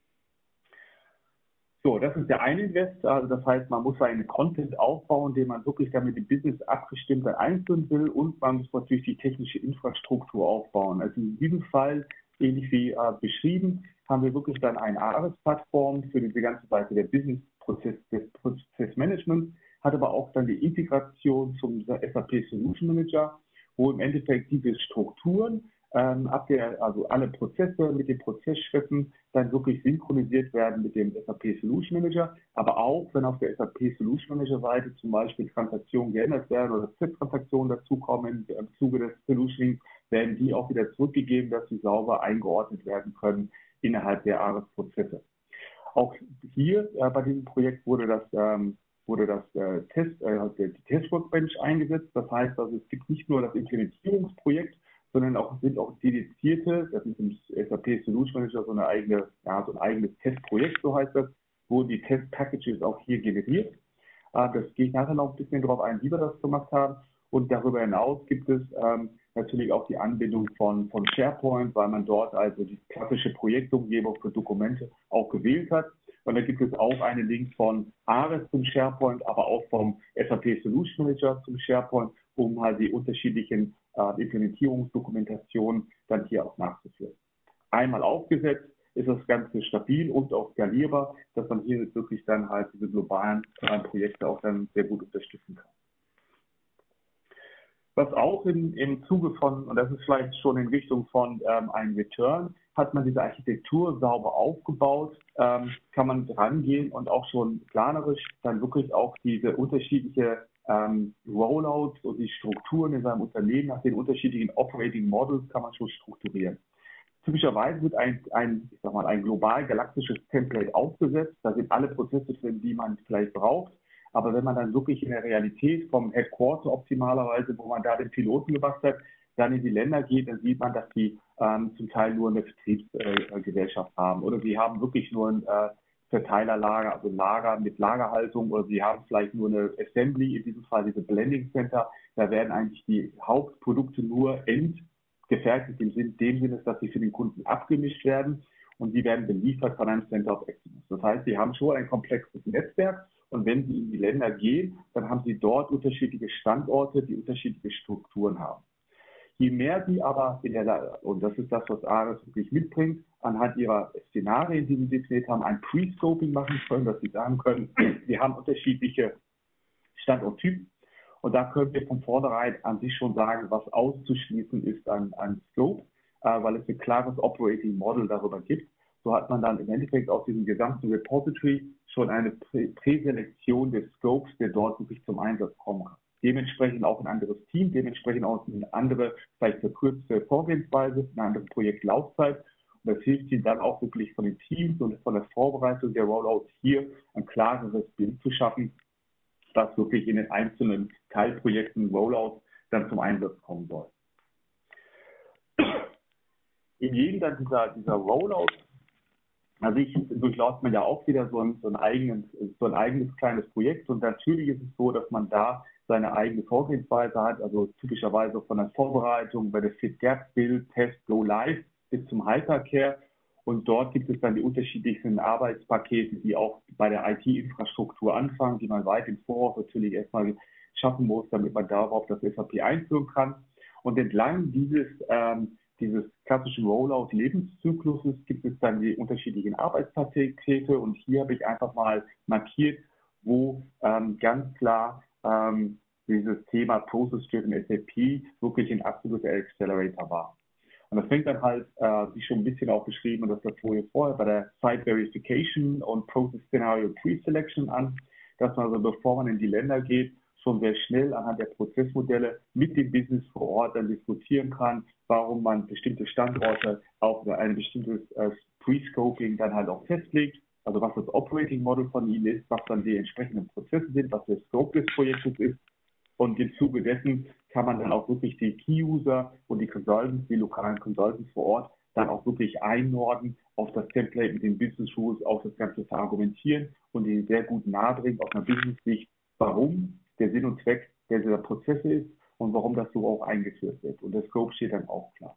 So, das ist der eine Invest, also das heißt, man muss einen Content aufbauen, den man wirklich dann mit dem Business abgestimmt einführen will und man muss natürlich die technische Infrastruktur aufbauen. Also in diesem Fall, ähnlich wie äh, beschrieben, haben wir wirklich dann eine ARIS-Plattform für diese ganze Seite der Business-Prozess, des Prozessmanagements, hat aber auch dann die Integration zum S A P Solution Manager, wo im Endeffekt diese Strukturen Ähm, ab der, also alle Prozesse mit den Prozessschritten dann wirklich synchronisiert werden mit dem S A P Solution Manager, aber auch, wenn auf der S A P Solution Manager Seite zum Beispiel Transaktionen geändert werden oder Z-Transaktionen dazukommen im Zuge des Solutionings, werden die auch wieder zurückgegeben, dass sie sauber eingeordnet werden können innerhalb der ARIS-Prozesse. Auch hier äh, bei diesem Projekt wurde das ähm, wurde das äh, Test, äh, die Test-Workbench eingesetzt. Das heißt, also es gibt nicht nur das Implementierungsprojekt, sondern auch sind auch dedizierte, das ist im S A P Solution Manager so eine eigene, ja, so ein eigenes Testprojekt, so heißt das, wo die Test-Packages auch hier generiert. Äh, das gehe ich nachher noch ein bisschen darauf ein, wie wir das gemacht haben. Und darüber hinaus gibt es ähm, natürlich auch die Anbindung von, von SharePoint, weil man dort also die klassische Projektumgebung für Dokumente auch gewählt hat. Und da gibt es auch einen Link von Ares zum SharePoint, aber auch vom S A P Solution Manager zum SharePoint, um halt die unterschiedlichen äh, Implementierungsdokumentationen dann hier auch nachzuführen. Einmal aufgesetzt ist das Ganze stabil und auch skalierbar, dass man hier wirklich dann halt diese globalen äh, Projekte auch dann sehr gut unterstützen kann. Was auch in, im Zuge von, und das ist vielleicht schon in Richtung von ähm, einem Return, hat man diese Architektur sauber aufgebaut, ähm, kann man rangehen und auch schon planerisch dann wirklich auch diese unterschiedliche ähm, Rollouts und die Strukturen in seinem Unternehmen nach den unterschiedlichen Operating Models kann man schon strukturieren. Typischerweise wird ein, ein, ich sag mal, ein global galaktisches Template aufgesetzt. Da sind alle Prozesse drin, die man vielleicht braucht. Aber wenn man dann wirklich in der Realität vom Headquarter optimalerweise, wo man da den Piloten gemacht hat, dann in die Länder geht, dann sieht man, dass die ähm, zum Teil nur eine Vertriebsgesellschaft äh, haben. Oder sie haben wirklich nur ein äh, Verteilerlager, also Lager mit Lagerhaltung. Oder sie haben vielleicht nur eine Assembly, in diesem Fall diese Blending Center. Da werden eigentlich die Hauptprodukte nur end gefertigt in dem Sinne, dass sie für den Kunden abgemischt werden und die werden beliefert von einem Center of Excellence. Das heißt, sie haben schon ein komplexes Netzwerk und wenn sie in die Länder gehen, dann haben sie dort unterschiedliche Standorte, die unterschiedliche Strukturen haben. Je mehr sie aber in der, und das ist das, was Ares wirklich mitbringt, anhand ihrer Szenarien, die sie definiert haben, ein Pre-Scoping machen können, dass sie sagen können, wir haben unterschiedliche Standorttypen. Und da können wir von vornherein an sich schon sagen, was auszuschließen ist an, an Scope, äh, weil es ein klares Operating Model darüber gibt. So hat man dann im Endeffekt aus diesem gesamten Repository schon eine Prä Präselektion des Scopes, der dort wirklich zum Einsatz kommen kann. Dementsprechend auch ein anderes Team, dementsprechend auch eine andere, vielleicht verkürzte Vorgehensweise, eine andere Projektlaufzeit. Und das hilft Ihnen dann auch wirklich von den Teams und von der Vorbereitung der Rollouts hier ein klareres Bild zu schaffen, was wirklich in den einzelnen Teilprojekten, Rollouts dann zum Einsatz kommen soll. In jedem dann dieser, dieser Rollout, also ich durchläuft man ja auch wieder so ein, so, ein eigenes, so ein eigenes kleines Projekt und natürlich ist es so, dass man da seine eigene Vorgehensweise hat, also typischerweise von der Vorbereitung bei der Fit-Gap, Build, Test, Go Live bis zum Hypercare. Und dort gibt es dann die unterschiedlichsten Arbeitspakete, die auch bei der I T-Infrastruktur anfangen, die man weit im Voraus natürlich erstmal schaffen muss, damit man da überhaupt das S A P einführen kann. Und entlang dieses, ähm, dieses klassischen Rollout-Lebenszykluses gibt es dann die unterschiedlichen Arbeitspakete. Und hier habe ich einfach mal markiert, wo ähm, ganz klar ähm, dieses Thema Process-Driven S A P wirklich ein absoluter Accelerator war. Und das fängt dann halt, äh, wie schon ein bisschen auch beschrieben, und das das vorher vorher bei der Site Verification und Process Scenario Pre-Selection an, dass man also, bevor man in die Länder geht, schon sehr schnell anhand der Prozessmodelle mit dem Business vor Ort dann diskutieren kann, warum man bestimmte Standorte auf ein bestimmtes äh, Pre-Scoping dann halt auch festlegt, also was das Operating Model von Ihnen ist, was dann die entsprechenden Prozesse sind, was der Scope des Projektes ist. Und im Zuge dessen kann man dann auch wirklich die Key-User und die Consultants, die lokalen Consultants vor Ort, dann auch wirklich einnorden auf das Template mit den Business Rules, auf das Ganze verargumentieren und ihnen sehr gut nahebringen aus einer Business-Sicht, warum der Sinn und Zweck dieser Prozesse ist und warum das so auch eingeführt wird. Und der Scope steht dann auch klar.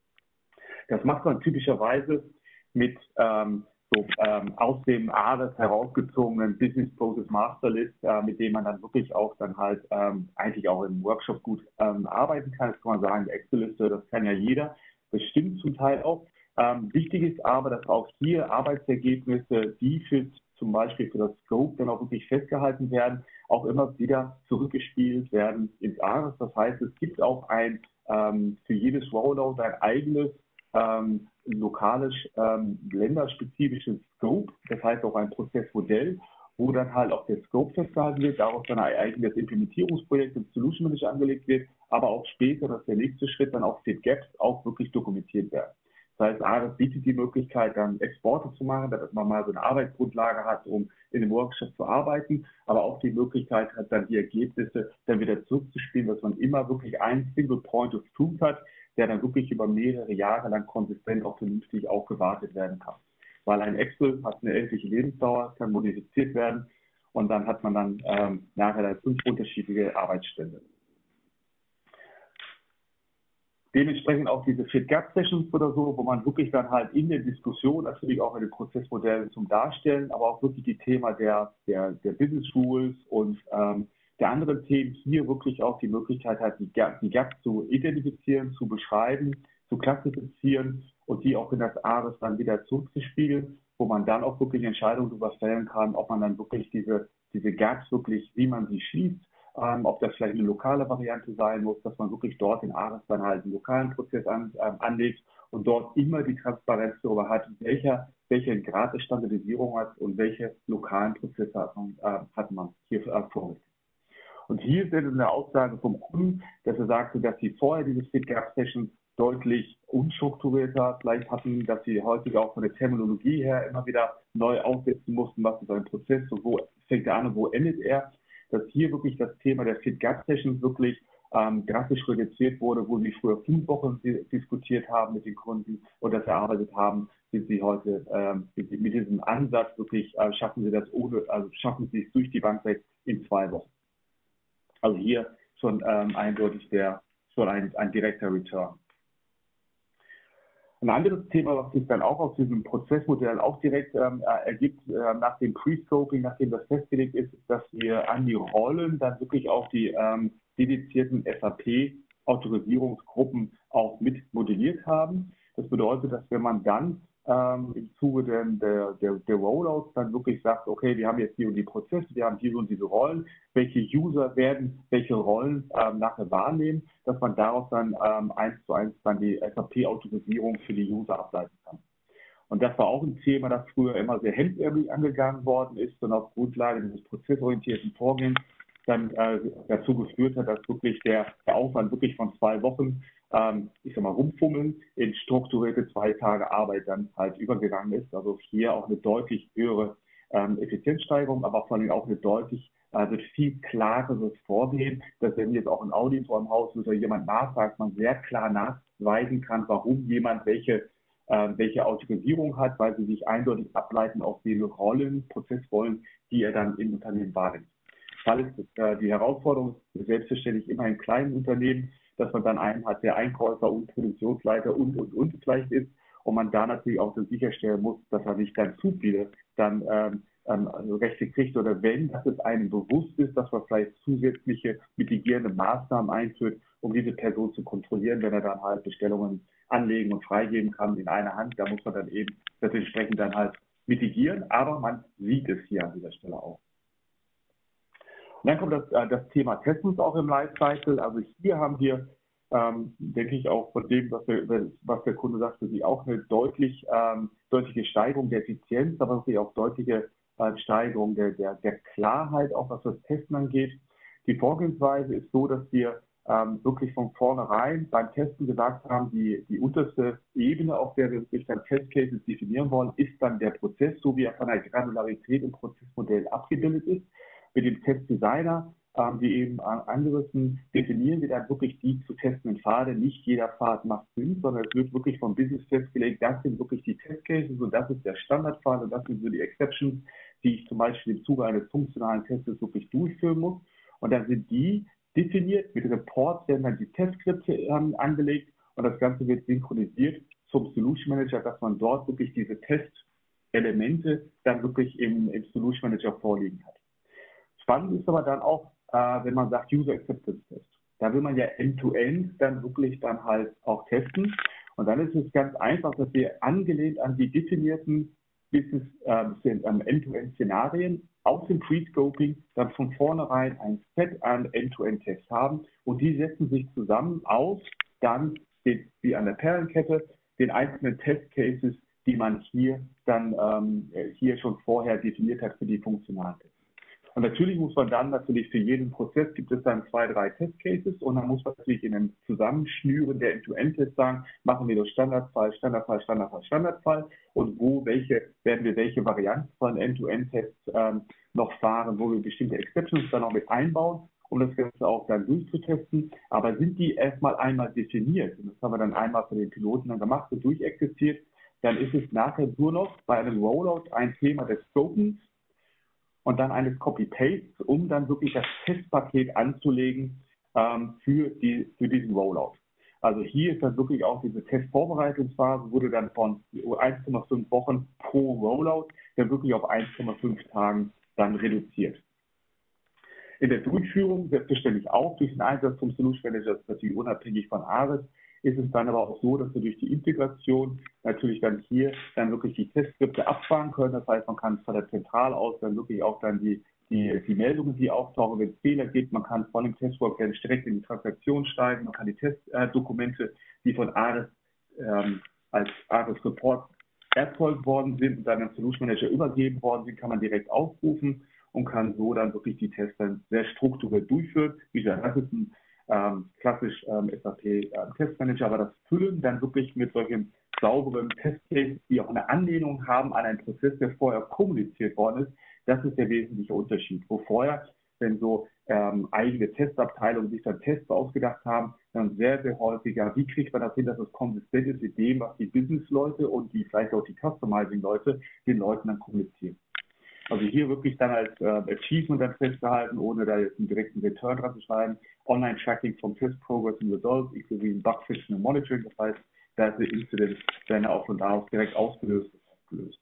Das macht man typischerweise mit ähm, so, ähm, aus dem Ares herausgezogenen Business Process Master List, äh, mit dem man dann wirklich auch dann halt ähm, eigentlich auch im Workshop gut ähm, arbeiten kann. Das kann man sagen, die Excel-Liste, das kann ja jeder. Das stimmt zum Teil auch. Ähm, wichtig ist aber, dass auch hier Arbeitsergebnisse, die für zum Beispiel für das Scope dann auch wirklich festgehalten werden, auch immer wieder zurückgespielt werden ins Ares. Das heißt, es gibt auch ein ähm, für jedes Rollout ein eigenes ähm, lokales, ähm, länderspezifisches Scope, das heißt auch ein Prozessmodell, wo dann halt auch der Scope festgehalten wird, daraus dann ein eigenes Implementierungsprojekt im Solution Manager angelegt wird, aber auch später, dass der nächste Schritt dann auch Fit Gaps auch wirklich dokumentiert werden. Das heißt, Ares bietet die Möglichkeit, dann Exporte zu machen, damit man mal so eine Arbeitsgrundlage hat, um in dem Workshop zu arbeiten, aber auch die Möglichkeit hat, dann die Ergebnisse dann wieder zurückzuspielen, dass man immer wirklich einen Single Point of Truth hat, der dann wirklich über mehrere Jahre lang konsistent auch vernünftig aufgewartet werden kann. Weil ein Excel hat eine endliche Lebensdauer, kann modifiziert werden und dann hat man dann ähm, nachher dann fünf unterschiedliche Arbeitsstände. dementsprechend auch diese Fit-Gap-Sessions oder so, wo man wirklich dann halt in der Diskussion, natürlich auch in den Prozessmodellen zum Darstellen, aber auch wirklich die Themen der, der, der Business Rules und ähm, der anderen Themen hier wirklich auch die Möglichkeit hat, die Gaps die Gap zu identifizieren, zu beschreiben, zu klassifizieren und die auch in das A R I S dann wieder zurückzuspiegeln, wo man dann auch wirklich Entscheidungen darüber fällen kann, ob man dann wirklich diese, diese Gaps wirklich, wie man sie schließt, ähm, ob das vielleicht eine lokale Variante sein muss, dass man wirklich dort in A R I S dann halt einen lokalen Prozess an, ähm, anlegt und dort immer die Transparenz darüber hat, welcher, welchen Grad der Standardisierung hat und welche lokalen Prozesse hat man, äh, hat man hier äh, vorgelegt. Und hier ist eine Aussage vom Kunden, dass er sagte, dass sie vorher diese Fit-Gap-Session deutlich unstrukturierter vielleicht hatten, dass sie häufig auch von der Terminologie her immer wieder neu aufsetzen mussten, was ist ein Prozess und wo fängt er an und wo endet er. Dass hier wirklich das Thema der Fit-Gap-Sessions wirklich ähm, drastisch reduziert wurde, wo sie früher fünf Wochen diskutiert haben mit den Kunden und das erarbeitet haben, sind sie heute ähm, mit, mit diesem Ansatz wirklich, äh, schaffen sie das ohne, also schaffen sie es durch die Bank weg in zwei Wochen. Also hier schon ähm, eindeutig der, schon ein, ein direkter Return. Ein anderes Thema, was sich dann auch aus diesem Prozessmodell auch direkt ähm, ergibt, äh, nach dem Pre-Scoping, nachdem das festgelegt ist, ist, dass wir an die Rollen dann wirklich auch die ähm, dedizierten S A P-Autorisierungsgruppen auch mit modelliert haben. Das bedeutet, dass wenn man dann ähm, im Zuge der, der, der, der Rollouts dann wirklich sagt, okay, wir haben jetzt hier und die Prozesse, wir haben hier und diese Rollen, welche User werden welche Rollen ähm, nachher wahrnehmen, dass man daraus dann ähm, eins zu eins dann die S A P-Autorisierung für die User ableiten kann. Und das war auch ein Thema, das früher immer sehr hemdsärmlich angegangen worden ist und auf Grundlage dieses prozessorientierten Vorgehens dann äh, dazu geführt hat, dass wirklich der, der Aufwand wirklich von zwei Wochen, ähm, ich sag mal, rumfummeln, in strukturierte zwei Tage Arbeit dann halt übergegangen ist. Also hier auch eine deutlich höhere ähm, Effizienzsteigerung, aber vor allem auch eine deutlich, also viel klareres Vorgehen, dass wenn jetzt auch ein Auditor im Haus ist oder jemand nachfragt, man sehr klar nachweisen kann, warum jemand welche äh, welche Autorisierung hat, weil sie sich eindeutig ableiten auf die Rollen, Prozessrollen, die er dann im Unternehmen wahrnimmt. Fall ist äh, die Herausforderung, selbstverständlich immer in kleinen Unternehmen, dass man dann einen hat, der Einkäufer und Produktionsleiter und, und, und vielleicht ist und man da natürlich auch so sicherstellen muss, dass er nicht dann zu viele dann ähm, ähm, also Rechte kriegt oder wenn, dass es einem bewusst ist, dass man vielleicht zusätzliche mitigierende Maßnahmen einführt, um diese Person zu kontrollieren, wenn er dann halt Bestellungen anlegen und freigeben kann in einer Hand. Da muss man dann eben das entsprechend dann halt mitigieren, aber man sieht es hier an dieser Stelle auch. Und dann kommt das, äh, das Thema Testens auch im Lifecycle. Also hier haben wir, ähm, denke ich, auch von dem, was der, was der Kunde sagt, für Sie auch eine deutlich, ähm, deutliche Steigerung der Effizienz, aber wirklich auch deutliche äh, Steigerung der, der, der Klarheit, auch was das Testen angeht. Die Vorgehensweise ist so, dass wir ähm, wirklich von vornherein beim Testen gesagt haben, die, die unterste Ebene, auf der wir wirklich dann Testcases definieren wollen, ist dann der Prozess, so wie er von der Granularität im Prozessmodell abgebildet ist. Mit dem Testdesigner, ähm, wie eben angerissen, definieren wir dann wirklich die zu testenden Pfade. Nicht jeder Pfad macht Sinn, sondern es wird wirklich vom Business festgelegt, das sind wirklich die Testcases und das ist der Standardpfad und das sind so die Exceptions, die ich zum Beispiel im Zuge eines funktionalen Tests wirklich durchführen muss. Und dann sind die definiert, mit Reports werden dann die Testskripte ähm, angelegt und das Ganze wird synchronisiert zum Solution Manager, dass man dort wirklich diese Testelemente dann wirklich im, im Solution Manager vorliegen hat. Spannend ist aber dann auch, äh, wenn man sagt User Acceptance Test. Da will man ja End-to-End dann wirklich dann halt auch testen. Und dann ist es ganz einfach, dass wir angelehnt an die definierten Business äh, End-to-End-Szenarien aus dem Pre-Scoping dann von vornherein ein Set an End-to-End-Tests haben. Und die setzen sich zusammen aus dann den, wie an der Perlenkette den einzelnen Test-Cases, die man hier dann ähm, hier schon vorher definiert hat für die funktionalen Tests. Und natürlich muss man dann natürlich für jeden Prozess gibt es dann zwei, drei Testcases und dann muss man natürlich in einem Zusammenschnüren der End-to-End-Tests sagen, machen wir durch Standardfall, Standardfall, Standardfall, Standardfall und wo welche werden wir welche Varianten von End-to-End-Tests ähm, noch fahren, wo wir bestimmte Exceptions dann noch mit einbauen, um das Ganze auch dann durchzutesten. Aber sind die erstmal einmal definiert, und das haben wir dann einmal für den Piloten dann gemacht und durchexistiert, dann ist es nachher nur noch bei einem Rollout ein Thema des Scopens und dann eines Copy-Pastes, um dann wirklich das Testpaket anzulegen ähm, für, die, für diesen Rollout. Also hier ist dann wirklich auch diese Testvorbereitungsphase, wurde dann von eins Komma fünf Wochen pro Rollout dann wirklich auf eins Komma fünf Tagen dann reduziert. In der Durchführung, selbstverständlich auch durch den Einsatz vom Solution Manager, das ist natürlich unabhängig von ARIS, ist es dann aber auch so, dass wir durch die Integration natürlich dann hier dann wirklich die Testskripte abfahren können. Das heißt, man kann von der Zentrale aus dann wirklich auch dann die, die, die Meldungen, die auftauchen, wenn es Fehler gibt. Man kann von dem Testworkbench direkt in die Transaktion steigen. Man kann die Testdokumente, die von ARIS ähm, als ARIS Report erzeugt worden sind und dann an den Solution Manager übergeben worden sind, kann man direkt aufrufen und kann so dann wirklich die Tests dann sehr strukturiert durchführen. Wie gesagt, das ist ein ähm, klassisch ähm, S A P-Testmanager, aber das Füllen dann wirklich mit solchen sauberen Testcases, die auch eine Anlehnung haben an einen Prozess, der vorher kommuniziert worden ist, das ist der wesentliche Unterschied. Wo vorher, wenn so ähm, eigene Testabteilungen sich dann Tests ausgedacht haben, dann sehr, sehr häufig, ja, wie kriegt man das hin, dass es konsistent ist mit dem, was die Business-Leute und die vielleicht auch die Customizing-Leute den Leuten dann kommunizieren. Also hier wirklich dann als äh, Achievement dann festgehalten, ohne da jetzt einen direkten Return dran zu schreiben. Online-Tracking vom Test Progress and Results, inklusive Bugfixing und Monitoring. Das heißt, da ist der Incident dann auch von da aus direkt ausgelöst und aufgelöst.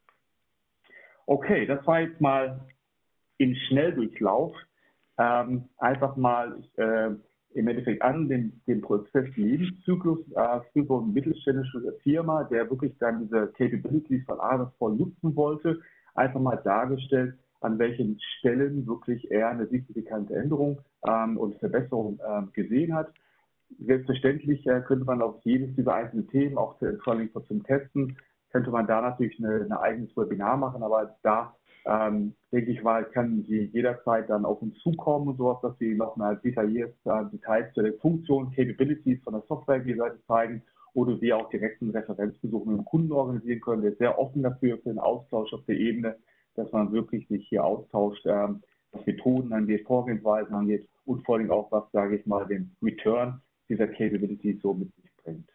Okay, das war jetzt mal im Schnelldurchlauf. Ähm, einfach mal äh, im Endeffekt an den, den Prozess-Lebenszyklus äh, für so eine mittelständische Firma, der wirklich dann diese Capabilities von ARIS voll nutzen wollte, einfach mal dargestellt, an welchen Stellen wirklich er eine signifikante Änderung ähm, und Verbesserung ähm, gesehen hat. Selbstverständlich äh, könnte man auf jedes dieser einzelnen Themen, auch vor allem zum Testen, könnte man da natürlich eine, ein eigenes Webinar machen, aber da ähm, denke ich mal, kann sie jederzeit dann auf uns zukommen und sowas, dass wir noch mal detailliert äh, Details zu den Funktionen, Capabilities von der Software-Seite zeigen oder wir auch direkt einen Referenzbesuch mit dem Kunden organisieren können. Wir sind sehr offen dafür, für den Austausch auf der Ebene, dass man wirklich sich hier austauscht, ähm, was Methoden angeht, Vorgehensweisen angeht und vor allem auch, was, sage ich mal, den Return dieser Capabilities so mit sich bringt.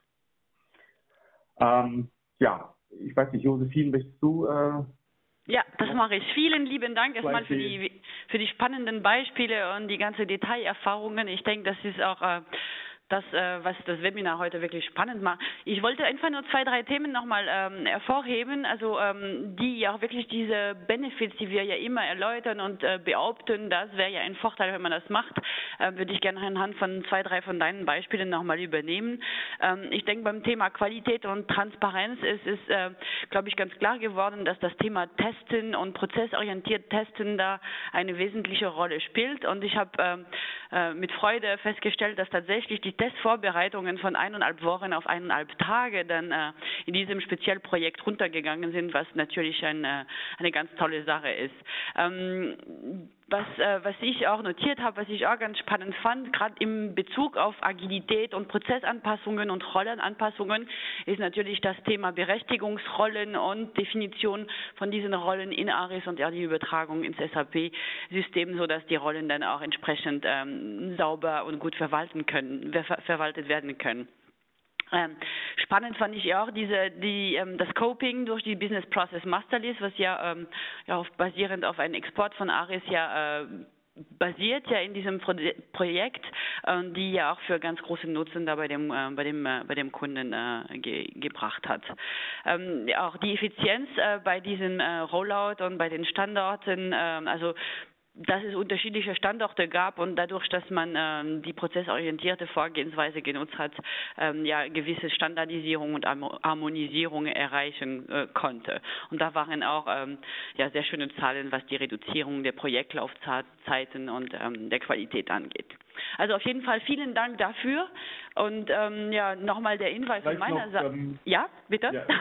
Ähm, ja, ich weiß nicht, Josephine, möchtest du... Äh, Ja, das mache ich. Vielen lieben Dank erstmal für die, für die spannenden Beispiele und die ganzen Detailerfahrungen. Ich denke, das ist auch äh, das, äh, was das Webinar heute wirklich spannend macht. Ich wollte einfach nur zwei, drei Themen nochmal ähm, hervorheben, also ähm, die ja auch wirklich diese Benefits, die wir ja immer erläutern und äh, behaupten, das wäre ja ein Vorteil, wenn man das macht, äh, würde ich gerne anhand von zwei, drei von deinen Beispielen nochmal übernehmen. Ähm, ich denke, beim Thema Qualität und Transparenz ist es, äh, glaube ich, ganz klar geworden, dass das Thema Testen und prozessorientiert Testen da eine wesentliche Rolle spielt. Und ich habe ähm, äh, mit Freude festgestellt, dass tatsächlich die Testvorbereitungen von eineinhalb Wochen auf eineinhalb Tage dann äh, in diesem Spezialprojekt runtergegangen sind, was natürlich ein, äh, eine ganz tolle Sache ist. Ähm, was, äh, was ich auch notiert habe, was ich auch ganz spannend fand, gerade im Bezug auf Agilität und Prozessanpassungen und Rollenanpassungen, ist natürlich das Thema Berechtigungsrollen und Definition von diesen Rollen in ARIS und ja die Übertragung ins S A P-System, sodass die Rollen dann auch entsprechend ähm, sauber und gut verwalten können, ver verwaltet werden können. Ähm, spannend fand ich auch diese, die, ähm, das Scoping durch die Business Process Master List, was ja, ähm, ja auf, basierend auf einem Export von ARIS ja äh, basiert ja in diesem Pro Projekt, äh, die ja auch für ganz großen Nutzen da bei dem, äh, bei dem, äh, bei dem Kunden äh, ge gebracht hat. Ähm, auch die Effizienz äh, bei diesem äh, Rollout und bei den Standorten, äh, also dass es unterschiedliche Standorte gab und dadurch, dass man ähm, die prozessorientierte Vorgehensweise genutzt hat, ähm, ja gewisse Standardisierung und Harmonisierung erreichen äh, konnte. Und da waren auch ähm, ja sehr schöne Zahlen, was die Reduzierung der Projektlaufzeiten und ähm, der Qualität angeht. Also auf jeden Fall vielen Dank dafür und ähm, ja nochmal der Hinweis von meiner Seite. Ähm, ja, bitte. Ja,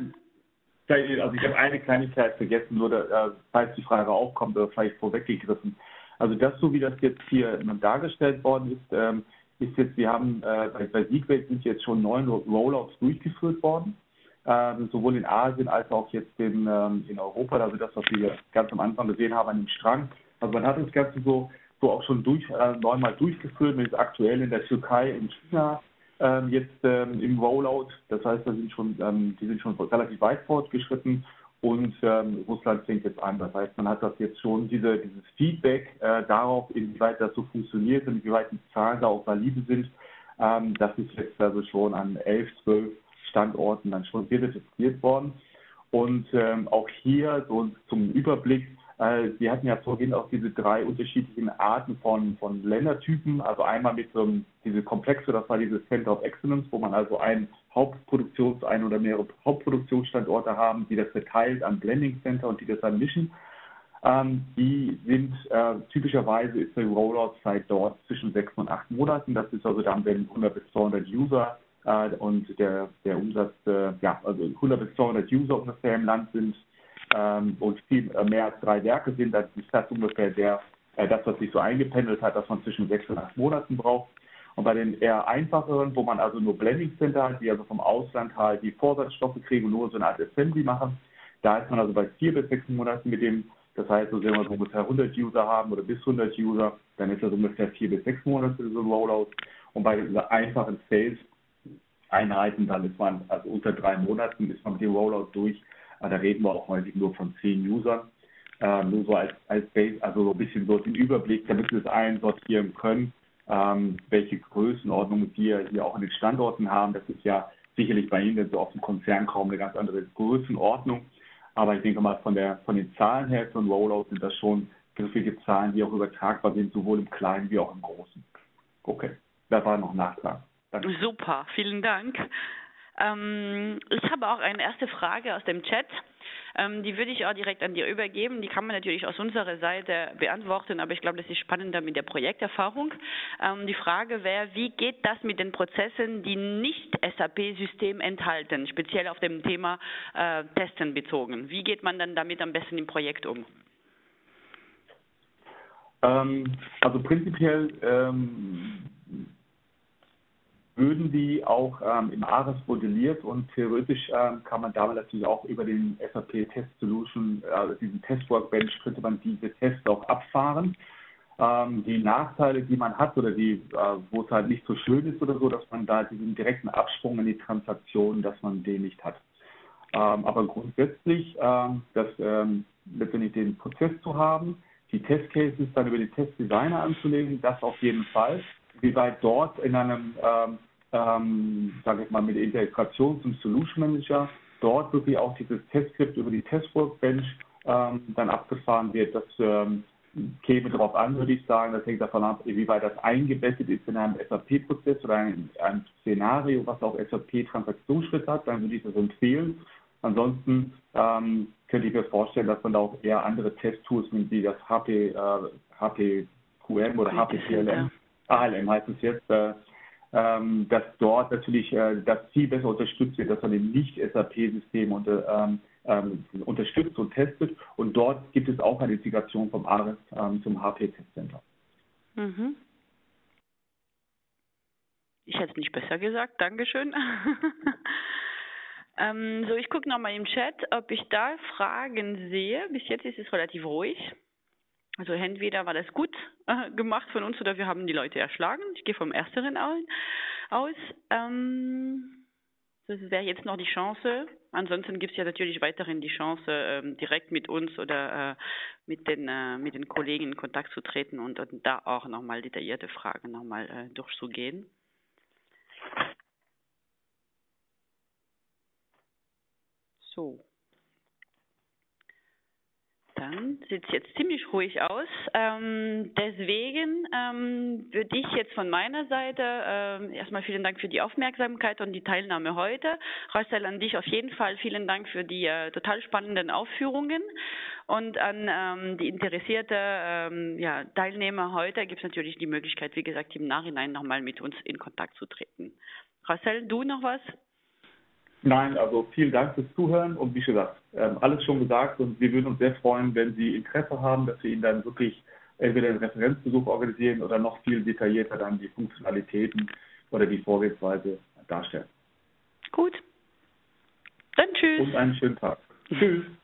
Also ich habe eine Kleinigkeit vergessen, nur da, falls die Frage aufkommt oder vielleicht vorweggegriffen. Also das, so wie das jetzt hier dargestellt worden ist, ähm, ist jetzt, wir haben äh, bei, bei Seagate sind jetzt schon neun Rollouts durchgeführt worden, ähm, sowohl in Asien als auch jetzt in, ähm, in Europa, also das, was wir ganz am Anfang gesehen haben an dem Strang. Also man hat das Ganze so, so auch schon durch, äh, neunmal durchgeführt, mit aktuell in der Türkei, in China, jetzt ähm, im Rollout, das heißt, da sind schon, ähm, die sind schon relativ weit fortgeschritten und ähm, Russland fängt jetzt an. Das heißt, man hat das jetzt schon, diese, dieses Feedback äh, darauf, inwieweit das so funktioniert und inwieweit die Zahlen da auch valide sind, Ähm, das ist jetzt also schon an elf, zwölf Standorten dann schon verifiziert worden. Und ähm, auch hier so zum Überblick, äh, wir hatten ja vorhin auch diese drei unterschiedlichen Arten von, von Ländertypen, also einmal mit so einem, diese Komplexe, das war dieses Center of Excellence, wo man also ein Hauptproduktions-, ein oder mehrere Hauptproduktionsstandorte haben, die das verteilt an Blending Center und die das dann mischen. Ähm, die sind, äh, typischerweise ist die Rollout-Zeit dort zwischen sechs und acht Monaten. Das ist also dann, wenn hundert bis zweihundert User äh, und der, der Umsatz, äh, ja, also hundert bis zweihundert User ungefähr im Land sind ähm, und viel äh, mehr als drei Werke sind, dann ist das ungefähr der, äh, das, was sich so eingependelt hat, dass man zwischen sechs und acht Monaten braucht. Und bei den eher einfacheren, wo man also nur Blending Center hat, die also vom Ausland halt die Vorsatzstoffe kriegen und nur so eine Art Assembly machen, da ist man also bei vier bis sechs Monaten mit dem. Das heißt, so wenn wir so ungefähr hundert User haben oder bis hundert User, dann ist das ungefähr vier bis sechs Monate so ein Rollout. Und bei diesen einfachen Sales-Einheiten, dann ist man, also unter drei Monaten ist man mit dem Rollout durch. Da reden wir auch häufig nur von zehn Usern. Ähm, nur so als, als Base, also so ein bisschen so den Überblick, damit wir es einsortieren können, ähm, welche Größenordnung wir hier auch in den Standorten haben. Das ist ja sicherlich bei Ihnen so auf dem Konzern kaum eine ganz andere Größenordnung. Aber ich denke mal, von, der, von den Zahlen her von Rollout sind das schon griffige Zahlen, die auch übertragbar sind, sowohl im Kleinen wie auch im Großen. Okay, da war noch ein Nachtrag. Danke. Super, vielen Dank. Ähm, ich habe auch eine erste Frage aus dem Chat. Ähm, die würde ich auch direkt an dir übergeben. Die kann man natürlich aus unserer Seite beantworten, aber ich glaube, das ist spannender mit der Projekterfahrung. Ähm, die Frage wäre, wie geht das mit den Prozessen, die nicht S A P-System enthalten, speziell auf dem Thema äh, Testen bezogen? Wie geht man dann damit am besten im Projekt um? Ähm, also prinzipiell ähm, würden die auch ähm, im A R E S modelliert und theoretisch ähm, kann man damit natürlich auch über den S A P Test Solution, also diesen Test Workbench, könnte man diese Tests auch abfahren. Ähm, die Nachteile, die man hat oder die, äh, wo es halt nicht so schön ist oder so, dass man da diesen direkten Absprung in die Transaktion, dass man den nicht hat. Ähm, aber grundsätzlich, ähm, das ähm, letztendlich den Prozess zu haben, die Testcases dann über die Testdesigner anzulegen, das auf jeden Fall. Wie weit dort in einem, ähm, ähm, sage ich mal, mit der Integration zum Solution Manager, dort wirklich auch dieses Testskript über die Testworkbench ähm, dann abgefahren wird, das ähm, käme darauf an, würde ich sagen. Das hängt davon ab, wie weit das eingebettet ist in einem S A P-Prozess oder ein, ein Szenario, was auch S A P-Transaktionsschritt hat, dann würde ich das empfehlen. Ansonsten ähm, könnte ich mir vorstellen, dass man da auch eher andere Testtools nimmt, wie das H P, äh, H P Q M oder H P C L M, A L M heißt es jetzt, äh, ähm, dass dort natürlich äh, das viel besser unterstützt wird, dass man den Nicht-S A P-System unter, ähm, ähm, unterstützt und testet. Und dort gibt es auch eine Integration vom A R E S ähm, zum H P-Testcenter. Mhm. Ich hätte es nicht besser gesagt, Dankeschön. ähm, so, ich gucke nochmal im Chat, ob ich da Fragen sehe. Bis jetzt ist es relativ ruhig. Also entweder war das gut äh, gemacht von uns oder wir haben die Leute erschlagen. Ich gehe vom Ersteren aus. Ähm, das wäre jetzt noch die Chance. Ansonsten gibt es ja natürlich weiterhin die Chance, ähm, direkt mit uns oder äh, mit, den, äh, mit den Kollegen in Kontakt zu treten und, und da auch nochmal detaillierte Fragen nochmal äh, durchzugehen. So. Dann sieht es jetzt ziemlich ruhig aus. Ähm, deswegen ähm, würde ich jetzt von meiner Seite ähm, erstmal vielen Dank für die Aufmerksamkeit und die Teilnahme heute. Marcel, an dich auf jeden Fall vielen Dank für die äh, total spannenden Aufführungen. Und an ähm, die interessierte ähm, ja, Teilnehmer heute gibt es natürlich die Möglichkeit, wie gesagt, im Nachhinein nochmal mit uns in Kontakt zu treten. Marcel, du noch was? Nein, also vielen Dank fürs Zuhören und wie gesagt, alles schon gesagt und wir würden uns sehr freuen, wenn Sie Interesse haben, dass wir Ihnen dann wirklich entweder einen Referenzbesuch organisieren oder noch viel detaillierter dann die Funktionalitäten oder die Vorgehensweise darstellen. Gut, dann tschüss. Und einen schönen Tag. Tschüss.